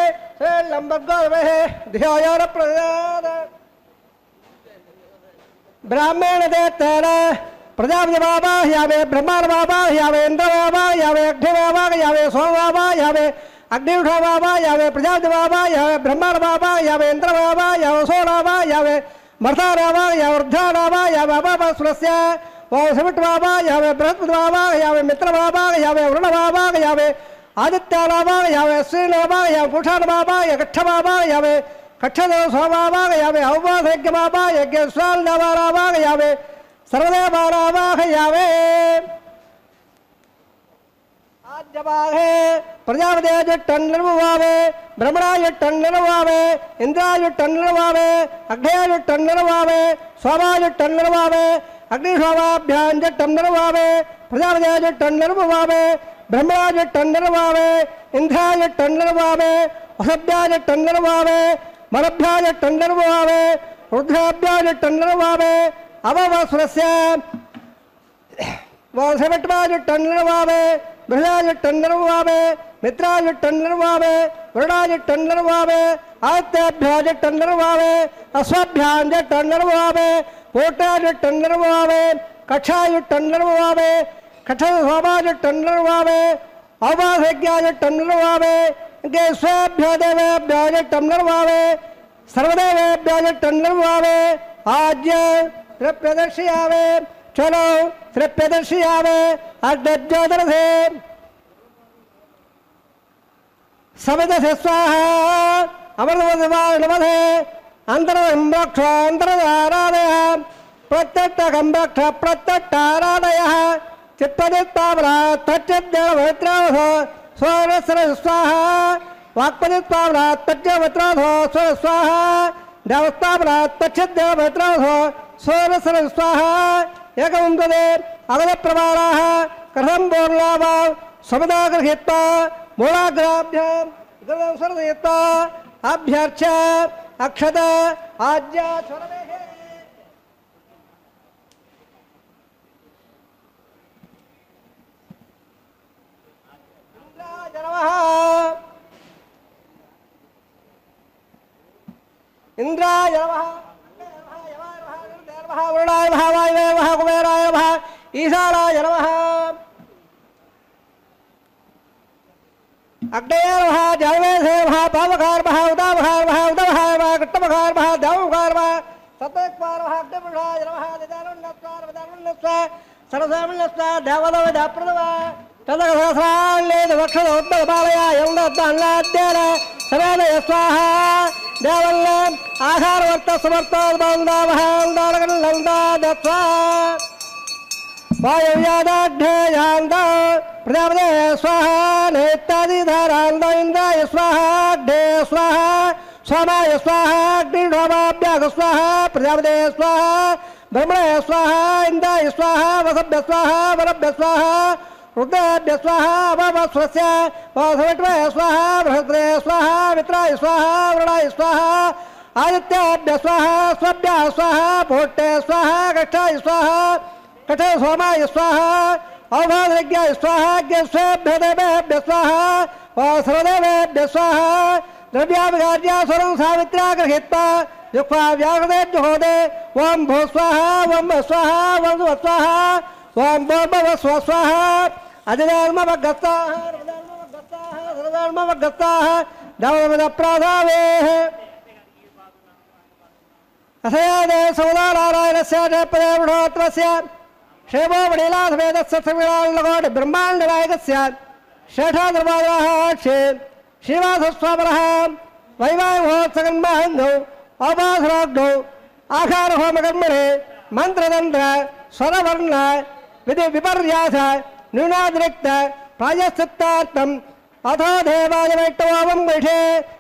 ब्राह्मण देतेन प्रजापतिवावाह्यावे ब्रह्माण्डवावाह्यावे इन्द्रवावाह्यावे अग्निवावाह्यावे सोमवावाह्यावे अग्निवावाह्यावे प्रजापतिवावाह्यावे ब्रह्माण्डवावाह्यावे इन्द्रवावाह्यावे सोमवावाह्यावे मर्तारावाह्यावे ऊर्ध्वारावाह्यावे अपापस्वरस्य वंशमिट्वावाह्यावे बृहस्पतिवावाह्यावे मित्रवावाह्यावे वरुणवावाह्यावे आदित्यावागयावे श्रीनवागयावे पुरुषानवागयावे कक्षवागयावे कक्षदेव स्वावागयावे अवबाधयज्ञवागयज्ञ स्वालवागयावे सर्वदेवावागयावे आद्यवाहे प्रजापतिर्वावे ब्रह्मणायुट्टन्निर्वावे इन्द्रायुट्टन्निर्वावे अग्नयायुट्टन्निर्वावे सोमायुट्टन्निर्वावे अग्निशोमाभ्याञ्जट्टन्निर्वावे प्रजापतियुट्टन्निर्वावे ब्रह्मणायुट्टन्निर्वावे इन्द्रायुट्टन्निर्वावे वसभ्यायुट्टन्निर्वावे मरभ्यायुट्टन्निर्वावे रुद्राभ्यायुट्टन्निर्वावे अववस्वरस्य वंशमिट्वायुट्टन्निर्वावे बृहदायुट्टन्निर्वावे मित्रायुट्टन्निर्वावे वरुणायुट्टन्निर्वावे आदित्याभ्यायुट्टन्निर्वावे अश्वभ्याञ्जट्टन्निर्वावे पूर्णायुट्टन्निर्वावे कक्षायुट्टन्निर्वावे कठोरस्वभावायुट्टन्निर्वावे अवबाधयज्ञायुट्टन्निर्वावे स्वेभ्यो देवेभ्योयुट्टन्निर्वावे सर्वदेवेभ्योयुट्टन्निर्वावे आज्य त्रप्यदर्शयावे चलो त्रप्यदर्शयावे अग्नज्योतिरसे समितसे स्वाहा अमृतमधे अंतरम्ब्रक्षान्तरदारादय प्रत्यक्षकम्ब्रक्ष प्रत्यक्षारादयः चित्पदित्पावला तच्चिद्देवमित्रावध स्वरस्र स्वाहा वाक्पदित्पावला तच्चमित्रावध स्वर स्वाहा देवस्तावला तच्चिद्देवमित्रावध स्वरस्र स्वाहा एकविंशते अगलप्रमाणाः कथं बोर्लावा समितागृहीत्वा मूलाग्राभ्यां गृहसर्दयित्वा अभ्यर्च्य अक्षत आज्ञा स्वरमेः इंद्राय नमः वरुणाय नमः वायवे नमः कुबेराय नमः ईशानाय नमः अग्नये नमः जलवेशे नमः पावकाय नमः उदावकाय नमः उदवहाय नमः कृष्णवकाय नमः देववकाय नमः सत्वकाय नमः अग्निपुरुषाय नमः दिदारुण्यस्वाय विदारुण्यस्वाय सर्वसामण्यस्वाय देवदवदाप्रदवाय तदक्षदोत्तरपालया यौनद्दान्नाद्येन समेदय स्वाहा देवल्ल आहारवर्तसमर्थोद्बन्दावहान्दालकल्लन्दादत्वा वायुव्यादाढ्ययान्द प्रजापते स्वाहा नेत्यादिधारान्द इन्द्राय स्वाहा अग्ने स्वाहा सोमाय स्वाहा अग्निढोमाभ्याग स्वाहा प्रजापते स्वाहा ब्रह्मणे स्वाहा इन्द्राय स्वाहा वसभ्य स्वाहा वरभ्य स्वाहा रुद्राभ्य स्वाहा अवस्वस्य वासवट्वय स्वाहा बृहस्पते स्वाहा मित्राय स्वाहा वरुणाय स्वाहा आदित्याभ्य स्वाहा स्वभ्य स्वाहा भोट्टे स्वाहा कक्षाय स्वाहा कठ सोमाय स्वाहा अवभाद्रज्ञाय स्वाहा ज्ञेष्ठेभ्य देवेभ्य स्वाहा वासवदेवेभ्य स्वाहा द्रव्याभिगार्या स्वरं सावित्र्या गृहीत्वा युक्त्वा व्याघ्रते जुहोदे ओं भू स्वाहा ओं स्वाहा ओं स्वाहा ओं भूर्भुव स्वाहा अधिधर्मवगताः सर्वधर्मवगताः दवदप्राधावेः असयादे सौदानारायणस्य जयपदेवढोत्रस्य क्षेमो वणिलासमेतस्य संविधानलकोटि ब्रह्माण्डनायकस्य शेषादर्वादाः क्षे श्रीवासस्वामनः वैवाहिमहोत्सकन्महन्धौ अपासराग्नौ आहारहोमकर्मणे मन्त्रतन्त्र स्वरवर्ण विधि विपर्यास न्यूनातिरिक्त प्रायश्चित्तार्थम् अथो देवादिवैष्णवं वैषे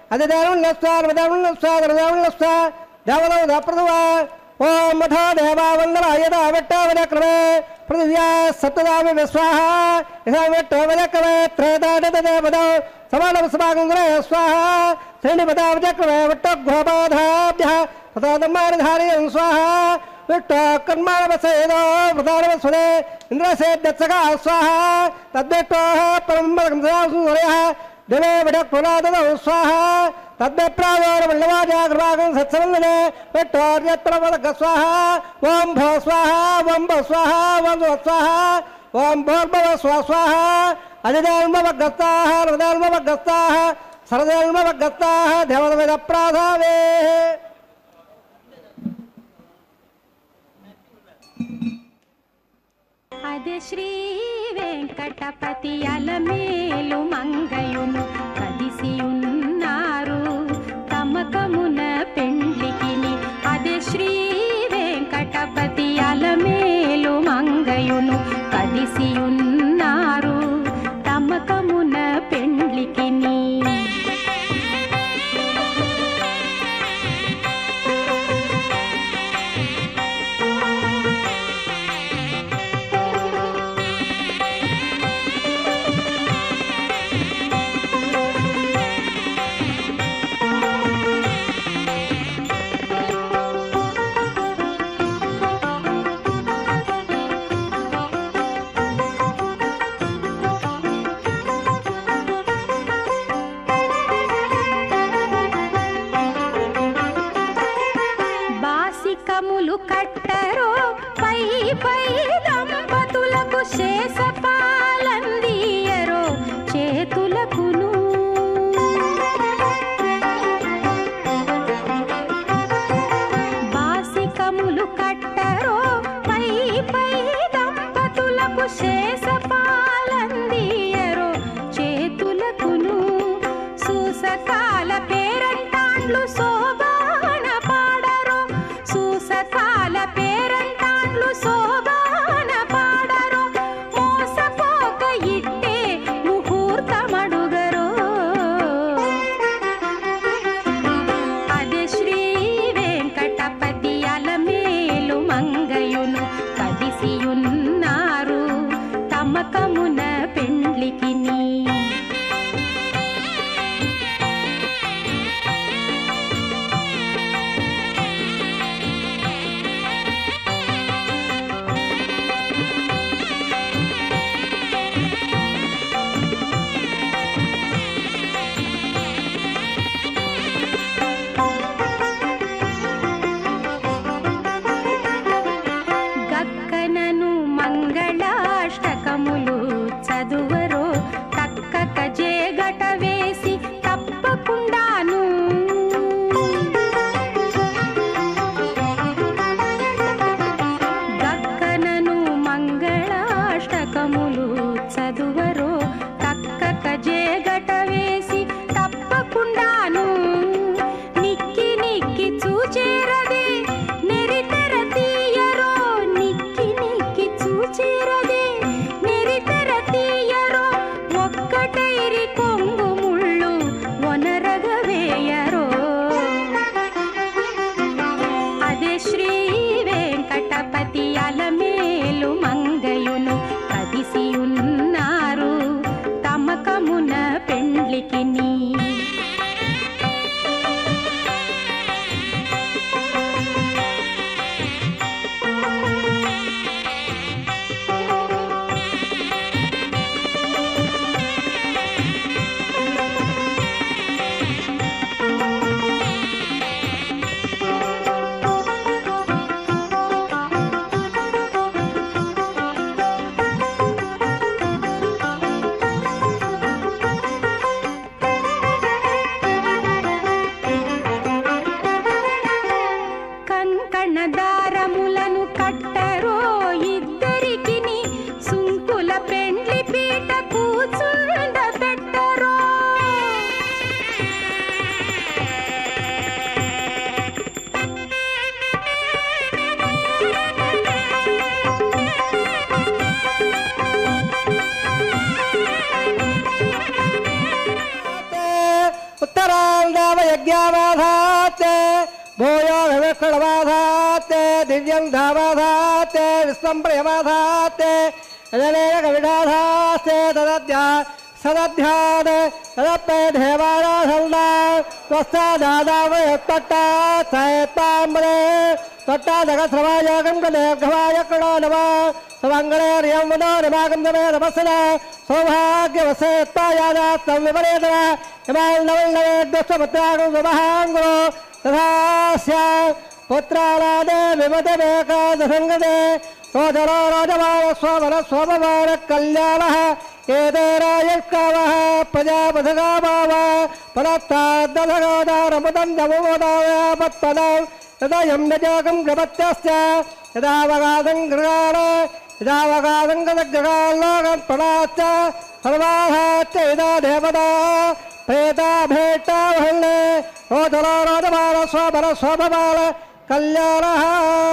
अधिदेवुण्यस्वार्वदेवुण्यस्वादरुदेवुण्यस्वा देवदौदप्रदुवा ओम अथो देवावन्दनाय यथावट्टावलक्रमे पृथिव्या सप्तदामि विस्वाहा यथावट्टावलक्रमे त्रेताददेवदौ समानमस्माकङ्ग्रे स्वाहा श्रेणिपदावचक्रमे वट्टघोपाधाभ्यः तथादम्मानिधारयन् स्वाहा विष्टकर्माणवसेदो प्रधानवस्वदे इन्द्रसेद्यत्सका स्वाहा तद्विष्टोः परमसंसूर्यः दिवे विडक्पुरादौ स्वाहा तद्विप्रावोर्वल्लवाजागृवागं सत्सवन्दने विष्टोर्यत्रवदक स्वाहा ओं भो स्वाहा ओं भो स्वाहा ओं स्वाहा ओं भोर्भव स्वाहा अधिदेवगस्ताः नवदेवगस्ताः सर्वदेवगस्ताः देवदवेदप्राधावेः అదే శ్రీ వెంకటపతి అలమేలు మంగయును కదిసి ఉన్నారు తమకమున పెండ్లికిని అదే శ్రీ వెంకటపతి అలమేలు మంగయును కదిసి ఉన్నారు తమకమున పెండ్లికిని పేరంటాండ్లు శోభాన పాడరో సూసకాల పేరంటాండ్లు శోభాన పాడరో మోసపోక ఇట్టే ముహూర్తమడుగరో అదే శ్రీ వెంకటపతి అలమేలు మంగయును కదిసియున్నారు తమకమున పెండ్లికిని గక్కనను మంగళాష్టకములు చదువరో తక్కక జేగట వేసి తప్పకుండాను గక్కనను మంగళాష్టకములు చదువరో తక్కక జేగట వేసి తప్పకుండాను నిక్కి నిక్కి చూచేరదే నెరితెర తీయరో నిక్కి నిక్కి చూచేరదే నెరితెర తీయరో ఒక్కటైరి కొంగు ముళ్ళు ఒనరగ వేయరో అదే శ్రీ వెంకటపతి అలమేలు మంగయును కదిసియున్నారు తమకమున పెండ్లికిని కంకణ దారములను కట్టరో ఇద్దరికిని సుంకుల పెండ్లి పీట కూచుండ పెట్టరో उत्तरायज्ञावाधात् भूयो विवेक्षणवाधात् दिव्यं धावाधात् विस्वम्प्रयवाधात् अजनेन कविडाधात् तदद्या सदध्यात् तदप्पे देवाराधन्ना त्वस्तादादावयत्पट्टात् सयत्ताम्बरे त्वट्टादगस्रवायोगं कदेर्घवाय कृणो नमः स्वङ्गणेर्यं वदो निमागं दमे नमस्सना सौभाग्यवसेत्तायादात् संविपरेतन हिमाल्नवल्लवेद्दुष्टपुत्रागं स्वमहाङ्गुरो तथास्य पुत्राणादे विमतमेकादसङ्गते रोचरो रोचमान स्वमन स्वममान कल्याणः एते रायष्कावः प्रजापथगाभाव पदत्ताद्दधगोदारमुदं जमुमोदावयापत्पदं तदा यं नजोगं प्रपत्यस्य यदावगादं गृगाण यदावगादं गदग्रगाल्लोकं पदाश्च सर्वाहाश्च यदा देवता प्रेता भेट्टा वहल्ले रोचरो रोचमान स्वमन स्वममान कल्याणः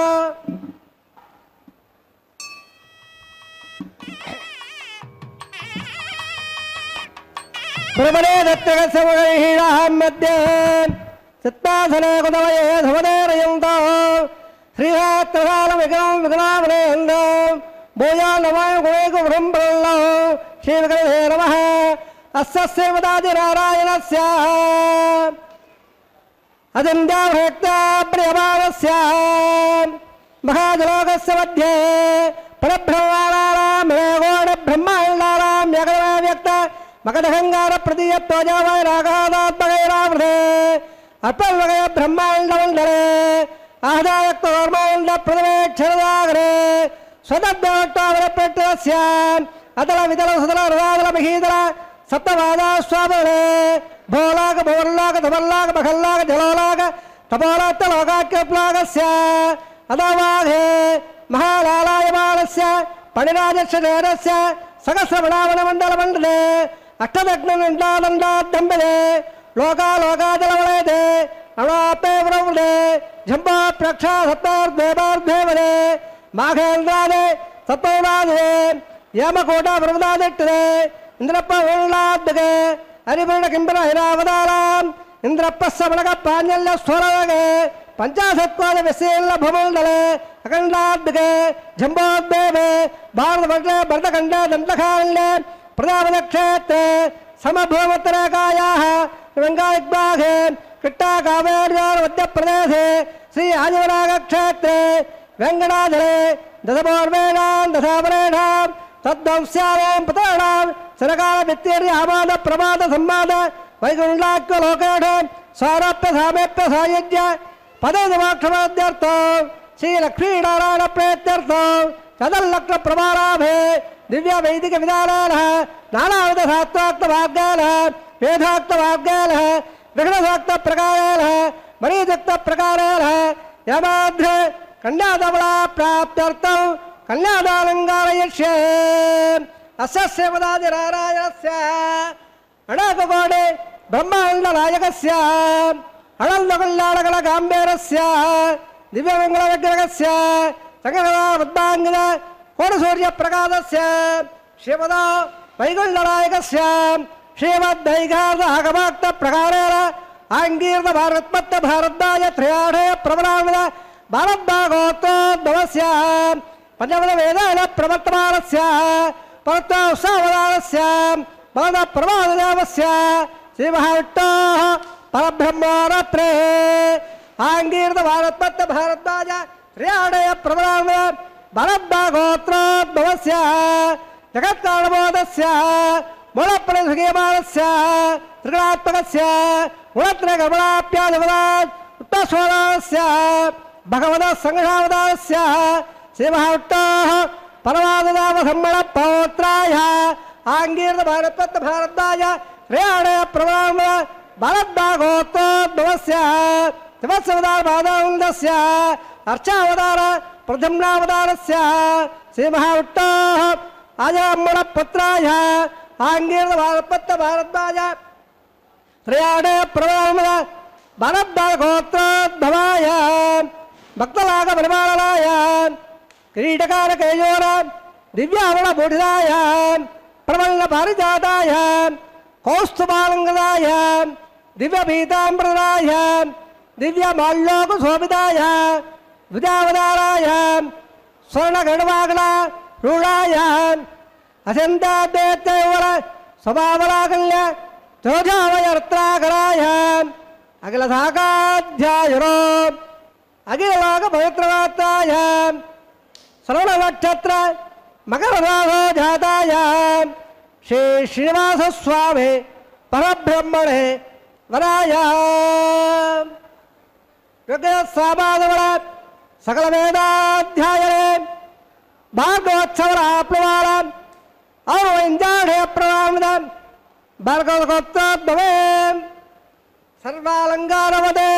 ब्रह्मणे दत्तगस्यमगैहीणाहं मध्ये चित्तासने कुतवये धुवनेरयन्तो श्रीहात्रकालविग्रहं विग्रहावनेन्दो भूया नमाय गुणेकु ब्रह्मणो श्रीविग्रहे नमः अस्य श्रीमदादिनारायणस्य अजन्त्याभक्ता प्रियमाणस्य महाजलोकस्य मध्ये परब्रह्माणां मेघोणब्रह्माण्डानां यगणव्यक्त मकरहंगार प्रतीयत्वजावाय रागादात्मगैरावृते अल्पवगय ब्रह्माण्डमण्डले आहदायक्तवर्माण्ड प्रथमेक्षरदागरे स्वदद्दवट्टावरपेट्टस्य अतल वितल सुतल रुदादल महीदल सप्तवादास्वामणे भोलाक भुवर्लाक धमल्लाक मखल्लाक जलोलाक तपोलात्तलोकाख्यप्लाकस्य अदवाघे महालालायमानस्य पणिराजक्षदेरस्य सहस्रमणावनमण्डलमण्डले अष्टदग्नमण्डादण्डाद्दम्बले लोकालोकाजलवलयते अणापे व्रवणे झंबा प्रक्षा सत्तार्धेवार्धेवने माघेन्द्राने सत्तौराधे यमकोटा व्रवदादिट्टने इंद्रप्प वरुणाद्दगे हरिवर्ण किंबर हिरावदाराम इंद्रप्प सबलग पाण्यल्य स्वरगे पंचाशत्वाद विशेल भवंडले अखंडाद्दगे झंबोद्देवे भारतवर्षे भरतखंडे दंतखारण्ये प्रजापतिक्षेत्रे समभूमोत्तरकायाः गंगादिग्भागे किट्टा कावेर्यार मध्य प्रदेशे श्री आदिवराग क्षेत्रे वेंकटाचले दशपूर्वेणां दशापरेणां तद्वंस्यानां पुत्राणां सरकार वित्तीय आबाद प्रमाद सम्माद वैकुंडाख्य लोकेश सौरभ्य सामेप्य सायुज्य पदविमोक्षमाद्यर्थ श्री लक्ष्मी नारायण प्रेत्यर्थ चतुर्लक्ष प्रमाणाभे दिव्य वैदिक विधानान नानाविध शास्त्रोक्त भाग्यान वेदोक्त भाग्यान विघ्नोक्त प्रकारेण मणियुक्त प्रकारेण यमाध्र कन्याधवला प्राप्त्यर्थं कन्यादानङ्गारयिष्ये अस्य श्रीमदादिनारायणस्य अनाककोटि ब्रह्माण्डनायकस्य अनन्तकल्याणकलगाम्भीरस्य दिव्यमङ्गलविग्रहस्य सकलपद्माङ्गिद कोटिसूर्यप्रकाशस्य श्रीमदा वैकुण्ठनायकस्य श्रीमद्दैघार्धआगमाक्तप्रकारेण आङ्गीर्धभारतमत्त भारद्वाज त्रयाढय प्रबलान्वित भारद्वागोत्रोद्भवस्य पंचमवेदान प्रवर्तमानस्य परत्वसावधानस्य भगवत्प्रभादेवस्य श्रीमहाविष्णोः परब्रह्मरत्रे आङ्गीर्धभारतमत्त भारद्वाज त्रयाढय प्रबलान्वित भारद्वागोत्रोद्भवस्य जगत्कारणबोधस्य मूलप्रतिसुखीयमानस्य त्रिगुणात्मकस्य गुणत्रयगमनाप्यादिवदात् उत्तरस्वरास्य भगवतः संघावतारस्य श्रीमहाविष्णोः परमावतारसम्मणपौत्राय आङ्गीर्धभारतमत्त भारद्वाज त्रयाढय प्रबलान्वित भारद्वागोत्रोद्भवस्य शिवस्वदारपादानन्दस्य अर्चावतार प्रथम्नावतारस्य श्रीमहाविष्णोः अजम्मणपुत्राय आङ्गीर्धभारतमत्त भारद्वाज त्रयाढय प्रबलान्वित भारद्वागोत्रोद्भवाय भक्तलाग परिपालनाय किरीटकारकेयोर दिव्यावरणभूषिताय प्रबल पारिजाताय कौस्तुभालङ्कृताय दिव्यपीताम्बराय दिव्यमाल्योकशोभिताय द्विजावताराय स्वर्णगणवागण रूढाय अचन्ताद्वैतयोर स्वभावराकल्य चोजावयर्त्राकराय अखिलशाखाध्यायुरो अखिललोक पवित्रवार्ताय श्रवणनक्षत्र मकररासो जाताय श्री श्रीनिवास स्वामी परब्रह्मणे वराय ऋग्वेदसामादवळ सकल वेदाध्यायने भागवत्सवराप्लवाळ औरवैञ्जाढे प्रणामिदं भार्गवगोत्रोद्भवे सर्वालङ्कारवदे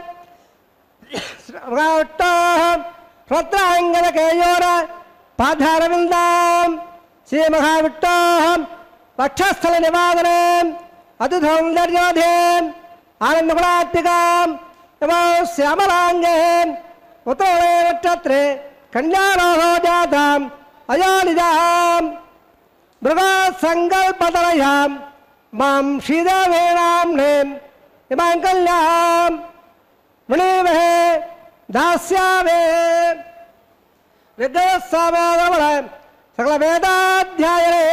श्रोत्राङ्गनकेयोर पादारविन्दां श्रीमहाविष्णोः वक्षस्थलनिवादने अतिसौन्दर्यवधे आनन्दगुणात्मिकां नमो श्यामलाङ्गे उत्तरे नक्षत्रे कन्यारोहो जाताम् अयोनिजां मृगसङ्कल्पतरयां मां श्रीदेवेणां इमां कल्यां मुनिमहे दास्यामे विद्यासामादवळ सकल वेदाध्यायने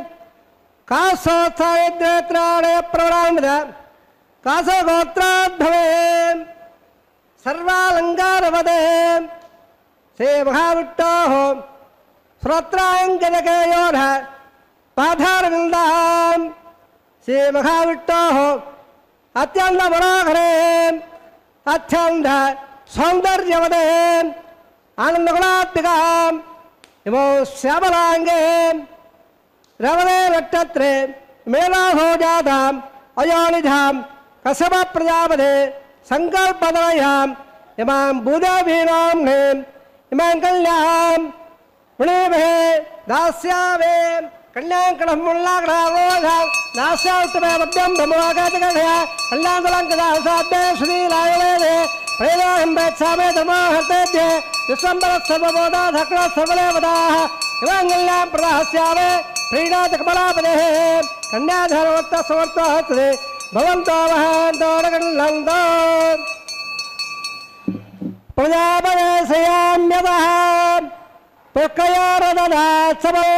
कासोत्साहित्रेत्राणय प्रवरान्वित कासगोत्रोद्भवे सर्वालङ्कारवदे श्रीमहाविष्णोः श्रोत्राङ्गनकेयोः पादारविन्दां श्रीमहाविष्णोः अत्यंत मनोहरे अत्यंत सौंदर्यवदे आनंदगुणात्मिकां इमो श्यामलांगे रवणे नक्षत्रे मेलाहो जाताम् अयोनिजां कश्यप प्रजापते संकल्पतनयां इमां भूदेवीनां इमां कल्यां मुनिमहे दास्यामे కళ్యాణకడం ముల్లాగ్రహోజం నాస్యాత్తమే మధ్యం బ్రహ్మవాగతగఢయ కళ్యాణలంకదాసాద్దే శ్రీరాయవేదే ప్రేదాహం ప్రేక్షామే ధర్మోహర్తేద్య విశ్వంబర సర్వబోధా ధక్ర సర్వదేవతాః ఇవాంగల్యాం ప్రదాస్యామే ప్రీణాత కమలాపదే కన్యాధరవర్త సమర్థ భవంతో మహాంతో నగల్లంతో ప్రజాపదేశయామ్యతః పుష్కయోరదదాత్సవో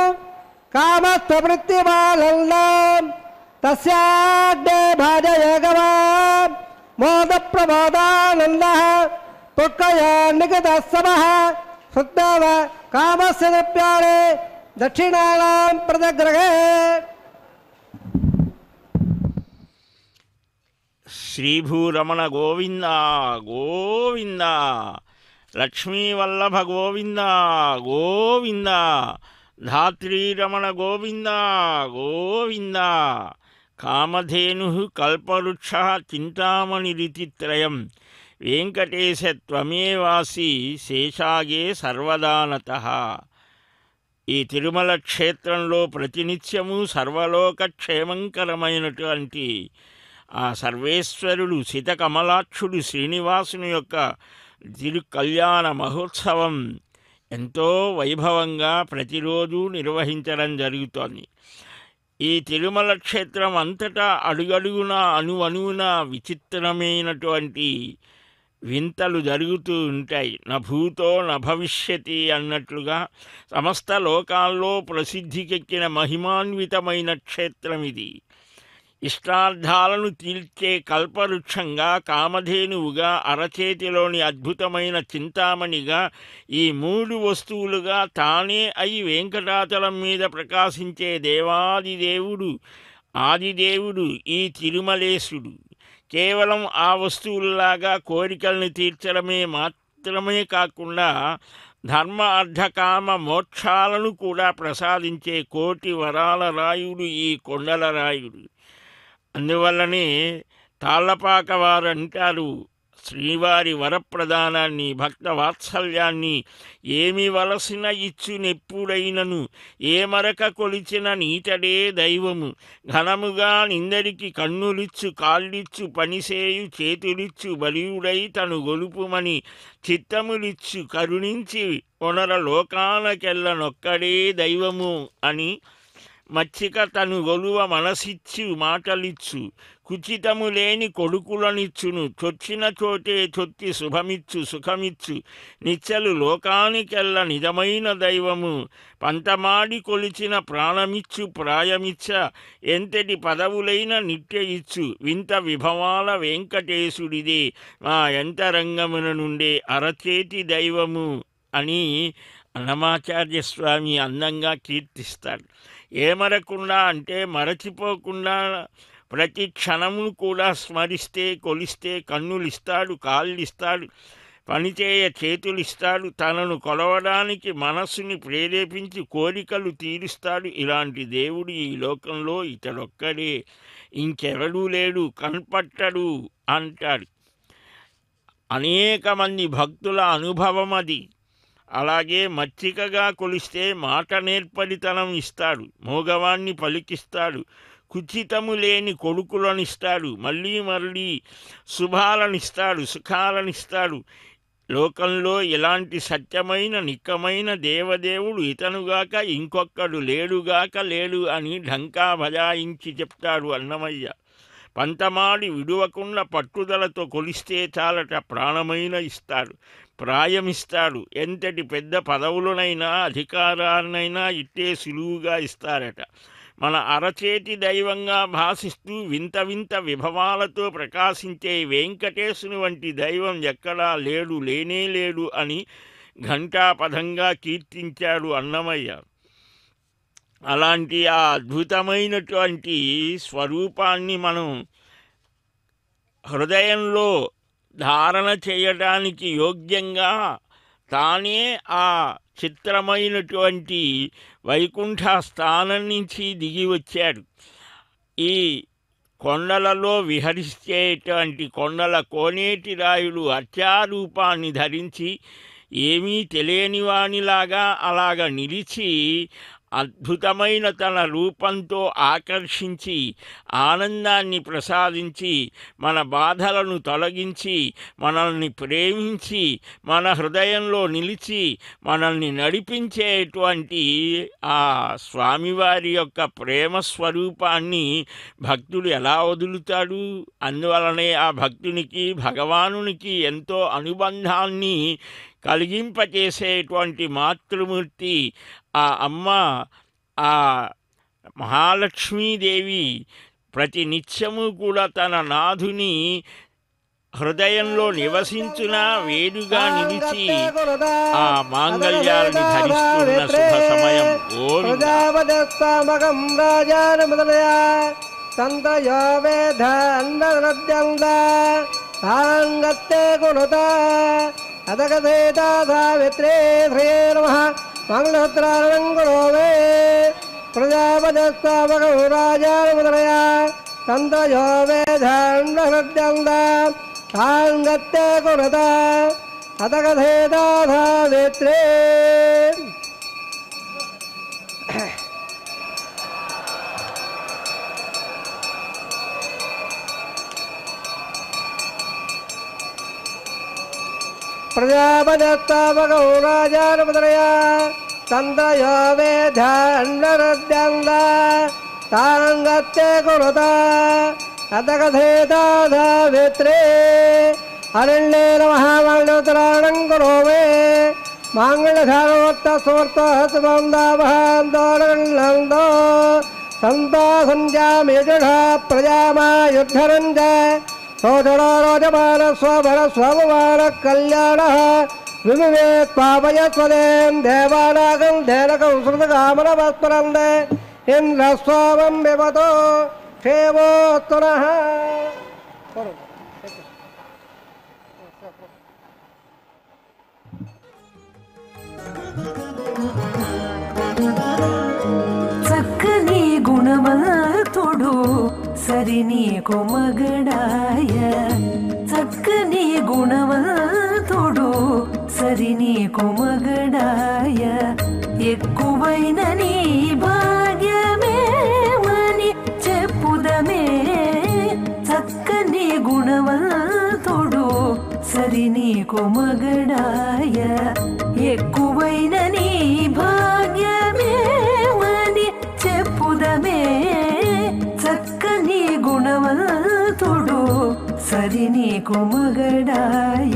కామస్వవృత్తిమాలల్లాం తస్యాగ్నే భాజయగవాం మోదప్రమోదానందః పుష్కయో నిగతస్సవః శుద్ధవ కామస్య నిప్యాళే దక్షిణానాం ప్రజగ్రహే. శ్రీభూరమణ గోవింద గోవింద, లక్ష్మీవల్లభ గోవింద గోవింద, ధాత్రీరమణ గోవింద గోవింద. కామధేను కల్పవృక్ష చింతామణిరితిత్రయం వెంకటేశ త్వమేవాసి శేషాగే సర్వదానతః. ఈ తిరుమల క్షేత్రంలో ప్రతినిత్యము సర్వలోక క్షేమంకరమైనటువంటి ఆ సర్వేశ్వరుడు శితకమలాక్షుడు శ్రీనివాసుని యొక్క తిరు కళ్యాణ మహోత్సవం ఎంతో వైభవంగా ప్రతిరోజు నిర్వహించడం జరుగుతోంది. ఈ తిరుమల క్షేత్రం అంతటా అడుగడుగున అణువణువున విచిత్రమైనటువంటి వింతలు జరుగుతూ ఉంటాయి. నభూతో నభవిష్యతి అన్నట్లుగా సమస్త లోకాల్లో ప్రసిద్ధికెక్కిన మహిమాన్వితమైన క్షేత్రం ఇది. ఇష్టార్థాలను తీర్చే కల్పవృక్షంగా, కామధేనువుగా, అరచేతిలోని అద్భుతమైన చింతామణిగా, ఈ మూడు వస్తువులుగా తానే అయి వెంకటాచలం మీద ప్రకాశించే దేవాదిదేవుడు ఆదిదేవుడు ఈ తిరుమలేశుడు. కేవలం ఆ వస్తువుల్లాగా కోరికల్ని తీర్చడమే మాత్రమే కాకుండా ధర్మ అర్ధకామ మోక్షాలను కూడా ప్రసాదించే కోటి వరాల రాయుడు ఈ కొండల రాయుడు. అందువల్లనే తాళ్ళపాక వారు అంటారు, శ్రీవారి వరప్రదానాన్ని భక్త వాత్సల్యాన్ని ఏమి వలసిన ఇచ్చునెప్పుడైనను ఏమరక కొలిచిన నీటడే దైవము ఘనముగా నిందరికి కన్నులిచ్చు కాళ్ళిచ్చు పనిసేయు చేతులిచ్చు బలియుడై తను గొలుపుమని చిత్తములిచ్చు కరుణించి ఒనర లోకానకెల్లనొక్కడే దైవము అని మచ్చిక తను గొలువ మనసిచ్చు మాటలిచ్చు కుచితము లేని కొడుకులనిచ్చును చొచ్చిన చోటే చొత్తి శుభమిచ్చు సుఖమిచ్చు నిచ్చలు లోకానికెల్ల నిజమైన దైవము పంతమాడి కొలిచిన ప్రాణమిచ్చు ప్రాయమిచ్చ ఎంతటి పదవులైన నిత్య ఇచ్చు వింత విభవాల వెంకటేశుడిదే మా యంతరంగమున నుండే అరచేతి దైవము అని అన్నమాచార్య స్వామి అందంగా కీర్తిస్తాడు. ఏమరకుండా అంటే మరచిపోకుండా ప్రతి క్షణము కూడా స్మరిస్తే కొలిస్తే కన్నులిస్తాడు, కాళ్ళిస్తాడు, పనిచేయ చేతులిస్తాడు, తనను కొలవడానికి మనస్సుని ప్రేరేపించి కోరికలు తీరుస్తాడు. ఇలాంటి దేవుడు ఈ లోకంలో ఇతడొక్కడే, ఇంకెవడూ లేడు, కనపట్టడు అంటాడు. అనేక మంది భక్తుల అనుభవం అది. అలాగే మచ్చికగా కొలిస్తే మాట నేర్పరితనం ఇస్తాడు, మోగవాణ్ణి పలికిస్తాడు, కుచితము లేని కొడుకులనిస్తాడు, మళ్ళీ మళ్ళీ శుభాలనిస్తాడు, సుఖాలనిస్తాడు. లోకంలో ఎలాంటి సత్యమైన నిక్కమైన దేవదేవుడు ఇతనుగాక ఇంకొక్కడు లేడుగాక లేడు అని ఢంకా బజాయించి చెప్తాడు అన్నమయ్య. పంతమాడి విడువకుండా పట్టుదలతో కొలిస్తే చాలట ప్రాణమైన ఇస్తాడు, ప్రాయమిస్తాడు, ఎంతటి పెద్ద పదవులనైనా అధికారాన్నైనా ఇట్టే సులువుగా ఇస్తారట. మన అరచేతి దైవంగా భాసిస్తూ వింత వింత విభవాలతో ప్రకాశించే వెంకటేశుని వంటి దైవం ఎక్కడా లేడు, లేనే లేడు అని ఘంటాపథంగా కీర్తించాడు అన్నమయ్య. అలాంటి ఆ అద్భుతమైనటువంటి స్వరూపాన్ని మనం హృదయంలో ధారణ చేయడానికి యోగ్యంగా తానే ఆ చిత్రమైనటువంటి వైకుంఠ స్థానం నుంచి దిగి వచ్చాడు. ఈ కొండలలో విహరించేటువంటి కొండల కోనేటి రాయుడు అత్యారూపాన్ని ధరించి ఏమీ తెలియని వానిలాగా అలాగ నిలిచి అద్భుతమైన తన రూపంతో ఆకర్షించి ఆనందాన్ని ప్రసాదించి మన బాధలను తొలగించి మనల్ని ప్రేమించి మన హృదయంలో నిలిచి మనల్ని నడిపించేటువంటి ఆ స్వామివారి యొక్క ప్రేమ స్వరూపాన్ని భక్తుడు ఎలా వదులుతాడు? అందువలనే ఆ భక్తునికి భగవానునికి ఎంతో అనుబంధాన్ని కలిగింపచేసేటువంటి మాతృమూర్తి ఆ అమ్మ, ఆ మహాలక్ష్మీదేవి ప్రతి నిత్యము కూడా తన నాథుని హృదయంలో నివసించున వేడుగా నిలిచి ఆ మాంగళ్యాలని ధరిస్తున్న శుభ సమయం. ప్రజాపదస్తామకం రాజానమదలయా సంతయో వేద అన్నద్యంద తాంగత్తే కురుత అదగసేతా సావిత్రే శ్రీ నమః మంగళోత్తరారణం కురోవే ప్రజాపదస్తామకం రాజానమదలయా సంతయో వేద అన్నద్యంద తాంగత్తే కురుత అదగసేతా సావిత్రే. ప్రజాపదస్తామకౌ రాజానమదలయా సంతయో వేదాన్నరద్యంద తాంగత్తే కురుత అదగసేతా సావిత్రే అరణ్యే నమః మంగళోత్తరాణం కురోవే మాంగళ్యధారోత్త సువర్తోహస్వందావహాందోరందో సంతో సంజామేజుఢ ప్రజామాయుద్ధరంజ సోదరో రోజమాన స్వభర స్వభవాన కళ్యాణ వివివేత్ పాపయ స్వదేం దేవానాగం ధేనకం శృతకామనవస్మరందే ఇంద్రస్వామం విమతో క్షేమోత్తరః. చక్కని గుణవంతుడు సరి నీకు మగడాయ, చక్కని గుణవంతుడు సరి నీకు మగడాయ, ఎక్కువైన నీ భాగ్యమేమని చెప్పుదమే. చక్కని గుణవంతుడు సరి నీకు మగడాయ, ఎక్కువైన నీ భాగ్యమేమని చెప్పుదమే. చక్కని గుణవంతుడు సరి నీకు మగడాయ.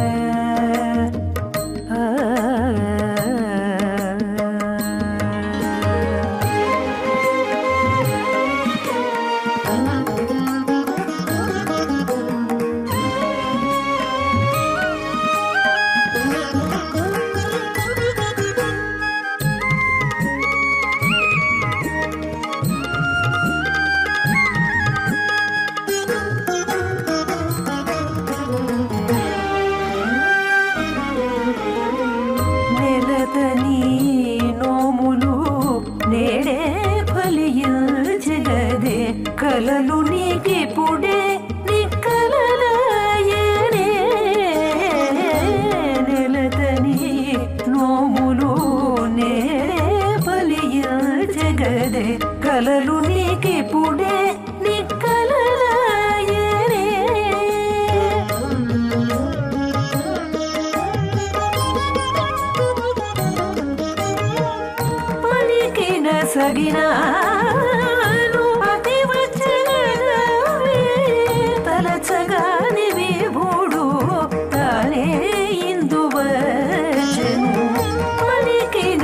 నెలతని నోములు నేడే ఫలించగదే, కలలు నీకిప్పుడే నిక్కలలాయనే. నెలతని నోములు నేడే ఫలించగదే, కలలు నీకిప్పుడే నిక్కలలాయనే. పలికిన సగినాను అతి వచ్చగలవే, తలచగాని విభుడు తానే ఇందువచెను. పలికిన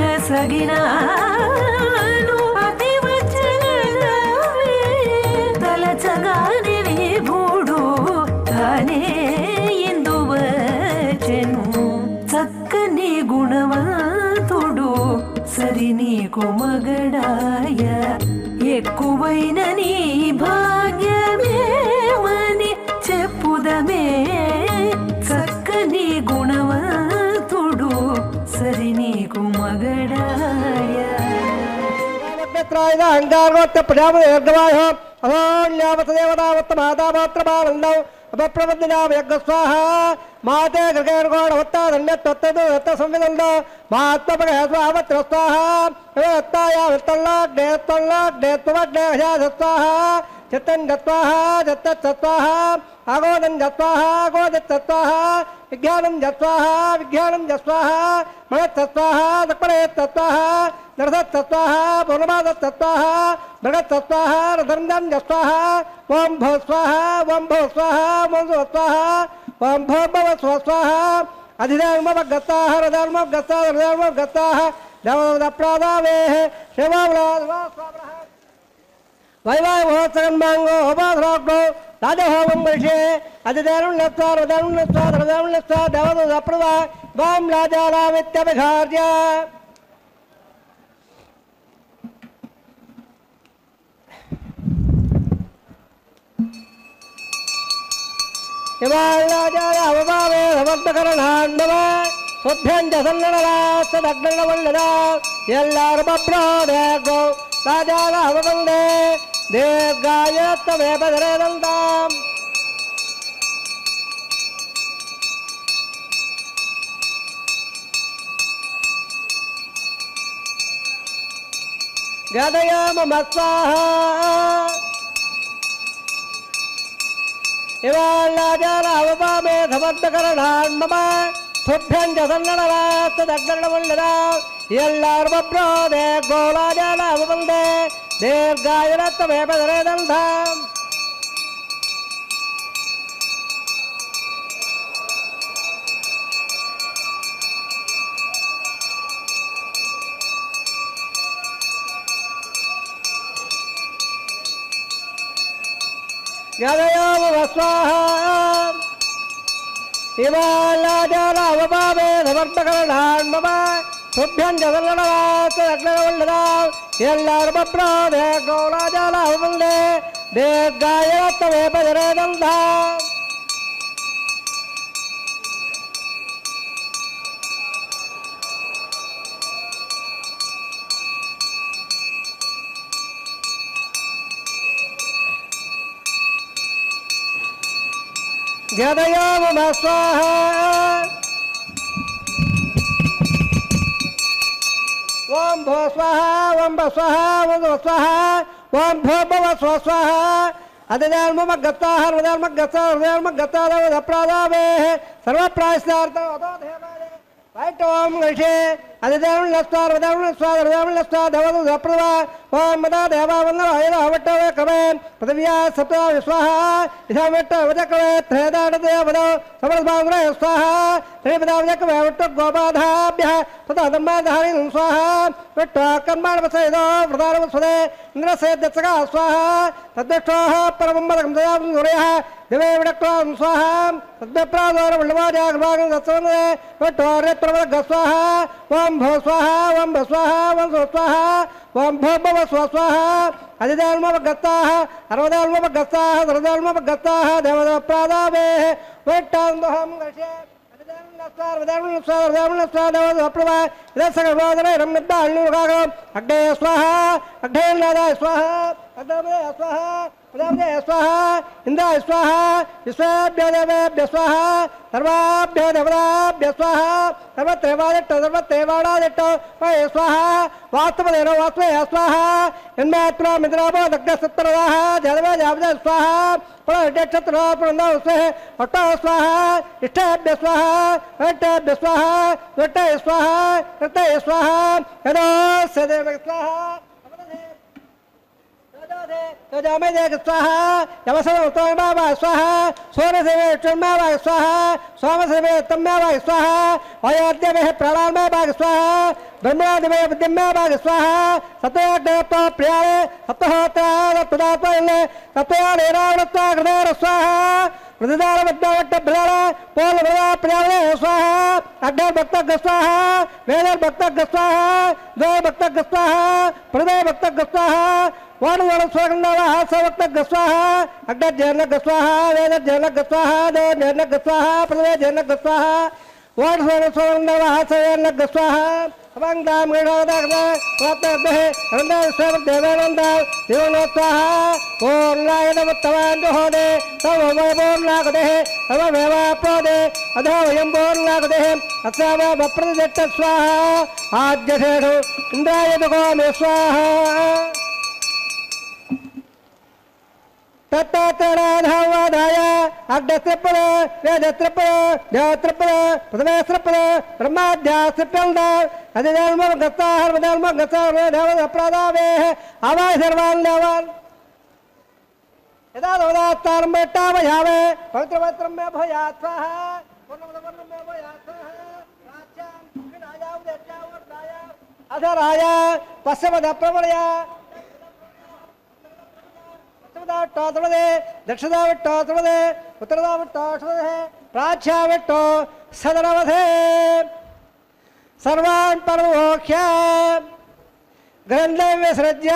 సగినాను అతి వచ్చగలవే, తలచగాని విభుడు తానే ఇందువచెను. చక్కని గుణవంతుడు సరి నీకు మగడాయ, ఎక్కువైన నీ భాగ్యమేమని చెప్పుదమే. చక్కని గుణవంతుడు సరి నీకు మగడాయ. అహంకారోత్త ప్రజాపతిర్గవాహ అహోన్యావత దేవతావత్త మాతామాత్రమానందం अपप्रबद्धनाम स्वाहा माते गृगेर्गोण वत्ता दण्यत्वत्तदु वत्त संविदन्दो महात्मपगे स्वावत्र स्वाहा वत्ताया वत्तल्लाग्ने त्वल्लाग्ने त्वमग्ने हजासत्वाहा चित्तं गत्वाहा जत्तत्सत्वाहा आगोदं जत्वाहा आगोदत्सत्वाहा विज्ञानं जत्वाहा विज्ञानं जस्वाहा मनत्सत्वाहा दक्परेत्सत्वाहा नरसत्सत्वाहा पूर्णमादत्सत्वाहा मृगत्सत्वाहा रधर्मं जस्वाहा ओं भो स्वाहा ओं भो स्वाहा ओं भो स्वाहा ओं भो भव स्वाहा अधिधर्मवगताः रधर्मवगताः रधर्मवगताः देवदप्रादावेः शिवव्राजवास्वामः वैवाय महोत्सवं मांगो होपाधराग्नो राजहोमं वर्षे अधिधर्मनस्वा रधर्मनस्वा रधर्मनस्वा देवदप्रदा वां राजारामित्यभिघार्य शिवाजावे भक्तकरणाण्डव शुभ्यंज सन्नडरास्तदग्नवल्लदा यल्लार्बभ्रादेगो राजावन्दे दीर्घायत्तमे पदरेदन्ताम् गदयामम स्वाहा इवाल्लाजारावपामे समर्थकरणाण्मम शुभ्यंज सन्नडरास्तदग्नवल्लदा यल्लार्बभ्रादे गोलाजारावन्दे दीर्घायत्तमे पदरेदन्ताम् गदयामम स्वाहा इवाल्लाजारावपामे समर्थकरणाण्मम शुभ्यं जगन्नडरास्तदग्नवल्लदा यल्लार्बभ्रादे गोलाजारावन्दे दीर्घायत्तमे पदरेदन्ताम् गदयामम स्वाहा ओं भो स्वाहा ओं भो स्वाहा ओं भो स्वाहा ओं भो भव स्वाहा अधिधर्मवगताः हृदयर्मगताः हृदयर्मगताः सर्वप्रायश्चार्थं अतो देवाय वैष्णवं ऋषे अधिधर्मनस्वा हृदयर्मनस्वा हृदयर्मनस्वा देवदु दप्रदा ओं मदा देवावन्दनाय वट्टवे कवे पृथिव्या सप्ता स्वाहा इधामट्टवजकवे त्रयदाडदेवदो समरस्माग्रे स्वाहा त्रिपदावजकवे वट्ट गोपाधाभ्यः तथा धर्माधारिणं स्वाहा वट्ट कर्माणवसेदो वृदानवस्वदे इन्द्रसेद्यत्सका स्वाहा तद्दक्षोः परमम्बरं दयां सूर्यः दिवे विडक्त्वां स्वाहा तद्व्यप्रादोरवल्लवाजाग्रभागं दत्सवन्दे वट्टोरेत्रवदग स्वाहा ओं भो स्वाहा ओं भो स्वाहा ओं भो स्वाहा ओं भो भव स्वाहा अधिधर्मवगताः अर्वधर्मवगताः सर्वधर्मवगताः देवदप्रादावेः वट्टान्दोहं गृह्ये अग्ने स्वाहा अग्नेन्नादाय स्वाहा अग्ने स्वाहा प्रजापतये स्वाहा इंद्राय स्वाहा विश्वेभ्यो देवेभ्यो स्वाहा सर्वाभ्यो देवताभ्यो स्वाहा सर्वत्रैवादिष्टो सर्वत्रैवाणादिष्टो वये स्वाहा वास्तवदेनो वास्तवये स्वाहा यन्मात्रा मित्रापो दग्धसत्तरवाः जलवे जावदे स्वाहा प्रत्यक्षत्र पुरन्दो स्वेः वट्टो स्वाहा इष्टेभ्य स्वाहा वट्टेभ्य स्वाहा वट्टे स्वाहा कृते स्वाहा यदो सदेव स्वाहा जामेदेक स्वाहा यमसमोत्तमभावाय स्वाहा सोमसेवे चुर्मावाय स्वाहा सोमसेवे तम्यावाय स्वाहा अयोध्यवेः प्राणान्मावाय स्वाहा ब्रह्मणादिवे विद्यम्यावाय स्वाहा सत्याग्नेत्वा प्रियाले सप्तहोत्रात्पदात्मने सत्यानेरावृत्वा हृदयर स्वाहा हृदयारवद्दावट्टभ्राण पोलभ्रदा प्रियाले स्वाहा अग्निर्भक्तग स्वाहा वेदर्भक्तग स्वाहा द्वयभक्तग स्वाहा हृदयभक्तग स्वाहा वाणुवाण स्वगन्धवाः सवक्तग स्वाहा अग्निर्जनग स्वाहा वेदर्जनग स्वाहा देवजनग स्वाहा पृथ्वीजनग स्वाहा वाणुवाण स्वगन्धवाः सवेर्नग स्वाहा अमंगदाम गृहदागदा वातबे रंदार सब देवानंदा देवनोत्साहा पूर्णाय नमस्तवान जोहदे तव वै पूर्णागदे तव वेवा पदे अधो वयं पूर्णागदे अत्साव वप्रदत्त स्वाहा आद्यसेषु इंद्राय दुगोमे स्वाहा तत्तराधावाधाय अग्नस्त्रिपद वेदस्त्रिपद देवस्त्रिपद प्रथमेस्त्रिपद ब्रह्माध्यास्त्रिपद अधिधर्मगताहर्मधर्मगतावेधवदप्रदावेः आवाय सर्वान् देवान् यदा दवदात्तारं बेट्टावयावे पवित्रवस्त्रं मे भयात् स्वाहा पूर्णमदवर्णं मे भयात् स्वाहा राज्यां दक्षिणायावदेत्यावर्ताय अधराय पश्चिमदप्रवणय दक्षिणाविट्टोत्तरदे दक्षिणाविट्टोत्तरदे उत्तरदाविट्टोत्तरदे प्राच्याविट्टो सदनवधे सर्वान् परमोक्ष्य ग्रन्थं विसृज्य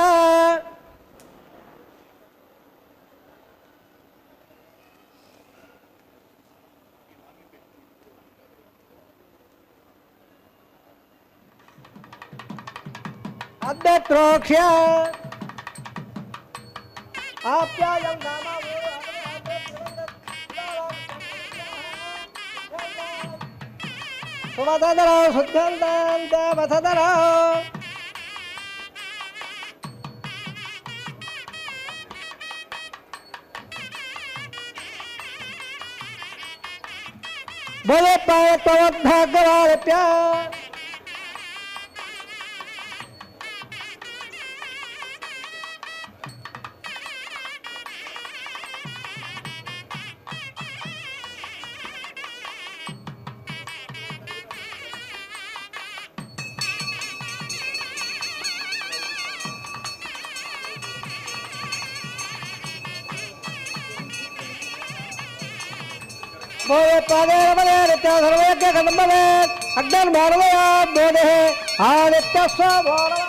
अद्यत्रोक्ष्य आप्यायं सुमधदरो शुद्धन्तं देवधदरो बोले पाए तवद्भाग्यवादित्या बोले पादे रमणे नित्य सर्वज्ञ कदम्बवे अग्निर् मानवया बोधे आदित्य स्वभोरवः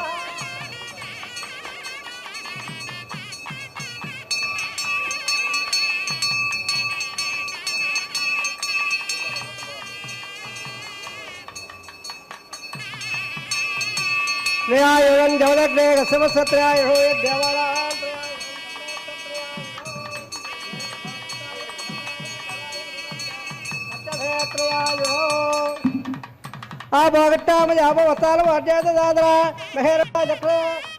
न्यायं जवदग्ने कस्यवसत्र्याय हो यद्यवला आप अगट्टा में आप वस्ताल वर्जय दादरा मेहरा जक्र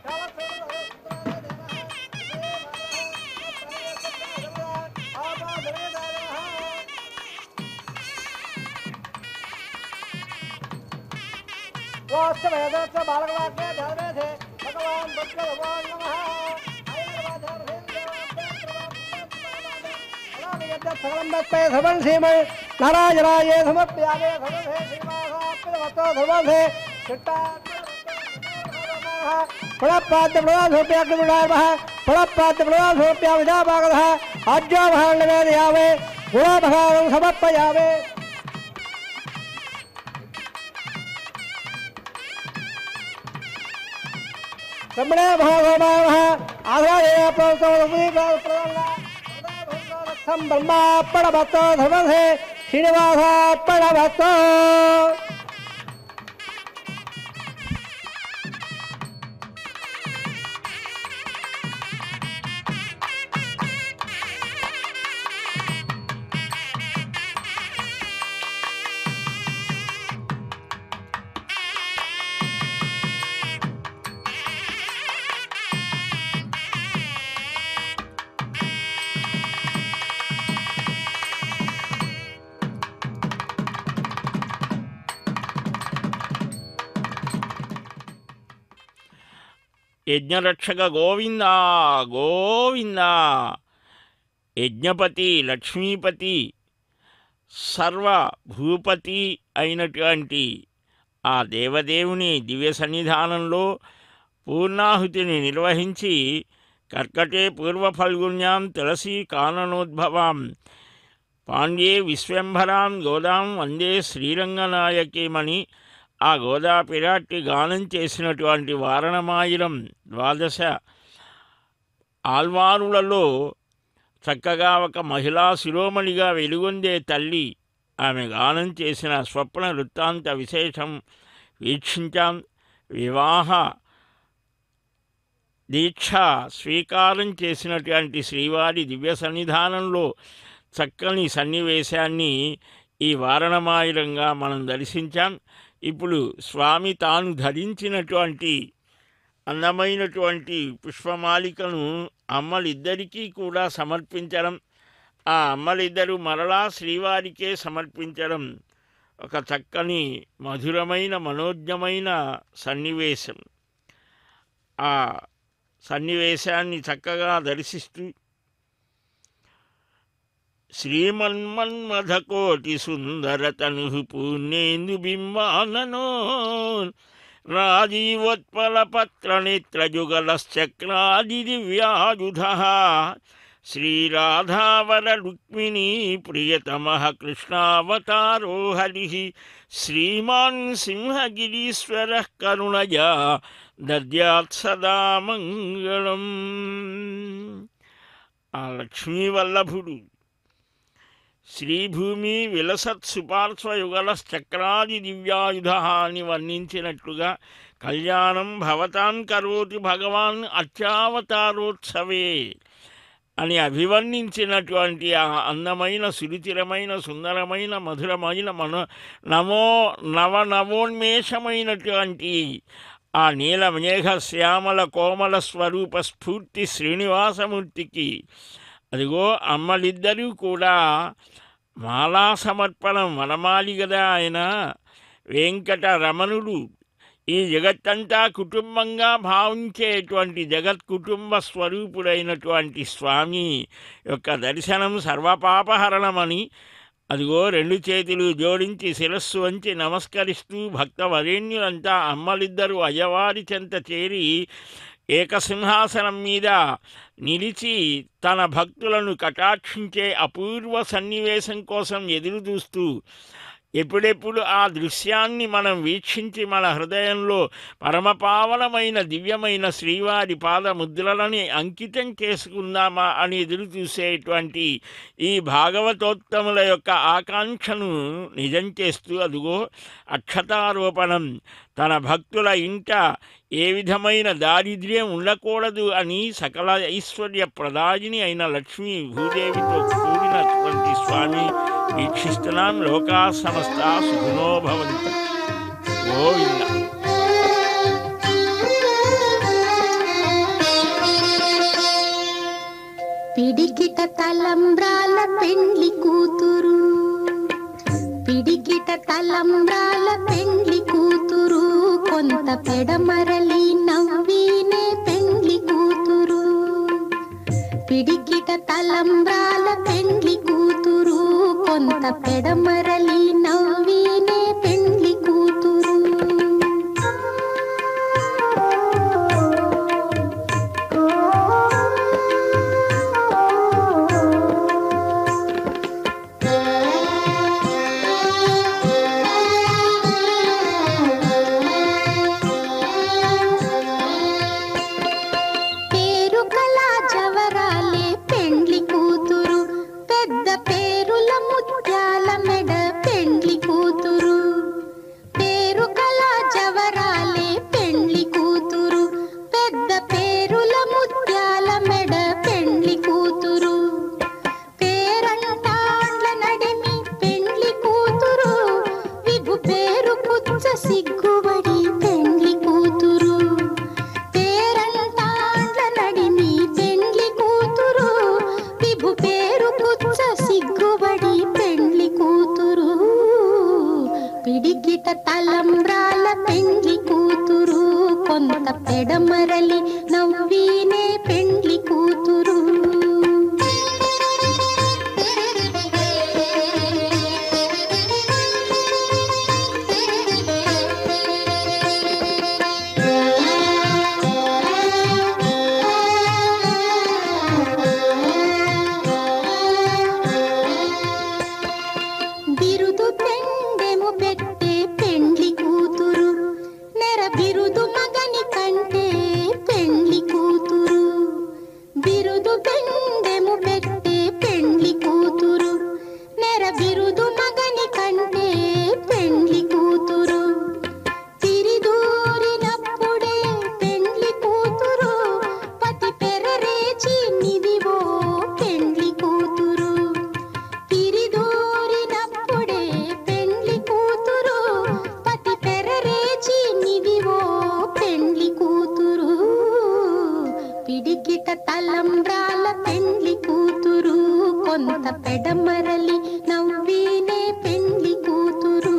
वास्तव वेदस्थ बालक वाक्य धर्मे थे भगवान बुद्ध भगवान नमः सर्वं श्रीमय नारायणाय समर्पयामि सर्वं श्रीमाहाप्यवतो सर्वं से चिट्टा फलपाद्य प्रदासोप्याग्निमुडार्मः फलपाद्य प्रदासोप्या विधाभागधः आज्ञाभाण्डवेदयावे गुणाभगानं समर्पयामि ब्रह्मणे भागवतः आधारेण प्रदत्तं ब्रह्मार्पणभक्तो धर्मसे श्रीनिवासार्पणभक्तो యజ్ఞరక్షక గోవింద గోవింద యజ్ఞపతి లక్ష్మీపతి సర్వభూపతి అయినటువంటి ఆ దేవదేవుని దివ్య సన్నిధానంలో పూర్ణాహుతిని నిర్వహించి కర్కటే పూర్వఫల్గుణ్యాం తులసీ కాననోద్భవాం పాండ్యే విశ్వంభరాం గోదాం వందే శ్రీరంగనాయకీమణి ఆ గోదా పిరాట్టి గానం చేసినటువంటి వారణమాయిరం ద్వాదశ ఆల్వారులలో చక్కగా ఒక మహిళా శిరోమణిగా వెలుగొందే తల్లి ఆమె గానం చేసిన స్వప్న వృత్తాంత వీక్షించాం. వివాహ దీక్ష స్వీకారం చేసినటువంటి శ్రీవారి దివ్య సన్నిధానంలో చక్కని సన్నివేశాన్ని ఈ వారణమాయిరంగా మనం దర్శించాం. ఇప్పుడు స్వామి తాను ధరించినటువంటి అందమైనటువంటి పుష్పమాలికను అమ్మలిద్దరికీ కూడా సమర్పించడం, ఆ అమ్మలిద్దరూ మరలా శ్రీవారికే సమర్పించడం ఒక చక్కని మధురమైన మనోజ్ఞమైన సన్నివేశం. ఆ సన్నివేశాన్ని చక్కగా దర్శిస్తూ శ్రీమన్మన్మథకోటి సుందరతను పూర్ణేందు బింబాననో రాజీవోత్పలపత్రనేత్రయుగలశ్చక్రాది దివ్యాయుధ శ్రీరాధావర రుక్మిణీ ప్రియతమః కృష్ణావతారో హరిః శ్రీమాన్ సింహగిరీశ్వరః కరుణయా దద్యాత్ సదా మంగళం. ఆ లక్ష్మీవల్లభుడు శ్రీభూమి విలసత్సుపార్శ్వయుగలశ్చక్రాది దివ్యాయుధ అని వర్ణించినట్లుగా కళ్యాణం భవతాం కరోతి భగవాన్ అర్చావతారోత్సవే అని అభివర్ణించినటువంటి ఆ అందమైన సురుచిరమైన సుందరమైన మధురమైన నవనవోన్మేషమైనటువంటి ఆ నీలమేఘ శ్యామల కోమల స్వరూప స్ఫూర్తి శ్రీనివాసమూర్తికి అదిగో అమ్మలిద్దరూ కూడా మాలా సమర్పణం వనమాలి కదా ఆయన. వెంకటరమణుడు ఈ జగత్తంతా కుటుంబంగా భావించేటువంటి జగత్ కుటుంబ స్వరూపుడైనటువంటి స్వామి యొక్క దర్శనం సర్వపాపహరణమని అదిగో రెండు చేతులు జోడించి శిరస్సు వంచి నమస్కరిస్తూ భక్తవరేణ్యులంతా అమ్మలిద్దరూ అయ్యవారి చెంత చేరి ఏకసింహాసనం మీద నిలిచి తన భక్తులను కటాక్షించే అపూర్వ సన్నివేశం కోసం ఎదురు చూస్తూ ఎప్పుడెప్పుడు ఆ దృశ్యాన్ని మనం వీక్షించి మన హృదయంలో పరమపావనమైన దివ్యమైన శ్రీవారి పాదముద్రలని అంకితం చేసుకుందామా అని ఎదురు చూసేటువంటి ఈ భాగవతోత్తముల యొక్క ఆకాంక్షను నిజం చేస్తూ అదుగో అక్షతారోపణం తన భక్తుల ఇంట ఏ విధమైన దారిద్ర్యం ఉండకూడదు అని సకల ఐశ్వర్య ప్రదాయిని అయిన లక్ష్మీ భూదేవితో కూడినటువంటి స్వామి వీక్షిస్తున్నాం. లోకా సమస్త సుఖినో భవంతు. గోవింద. పిడికిట తలంబ్రాల పెండ్లి కూతురు, పిడికిట తలంబ్రాల పెండ్లి కూతురు, కొంత పెడమరలి నవ్వినే పెండ్లి కూతురు. పిడికిట తలంబ్రాల పెండ్లి కూతురు, కొంత పెడమరలి నవ్వినే పెండ్లి కూతురు. తలంబ్రాల పెండ్లి కూతురు, కొంత పెడమరలి నవ్వినే పెండ్లి కూతురు. బిరుదు పెండెము పెట్టే పెండ్లి కూతురు, నెర బిరుదు మగని కంటే పెండ్లి కూతురు. పెడమరలి నవ్వీనే పెండ్లి కూతురు.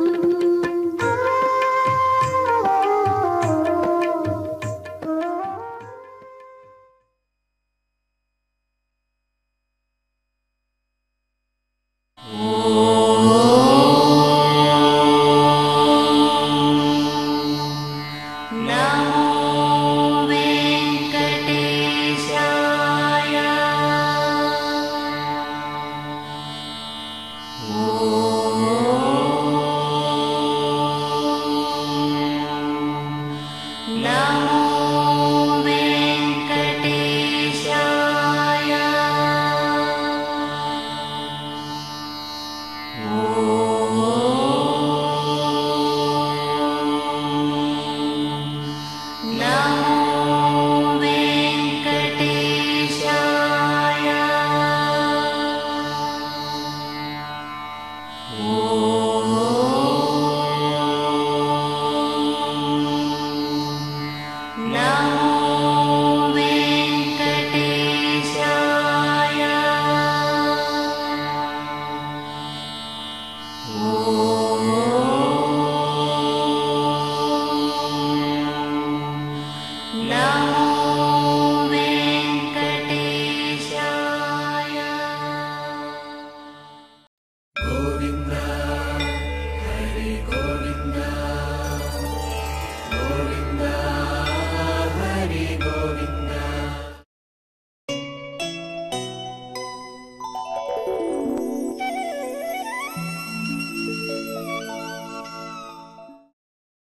ఓ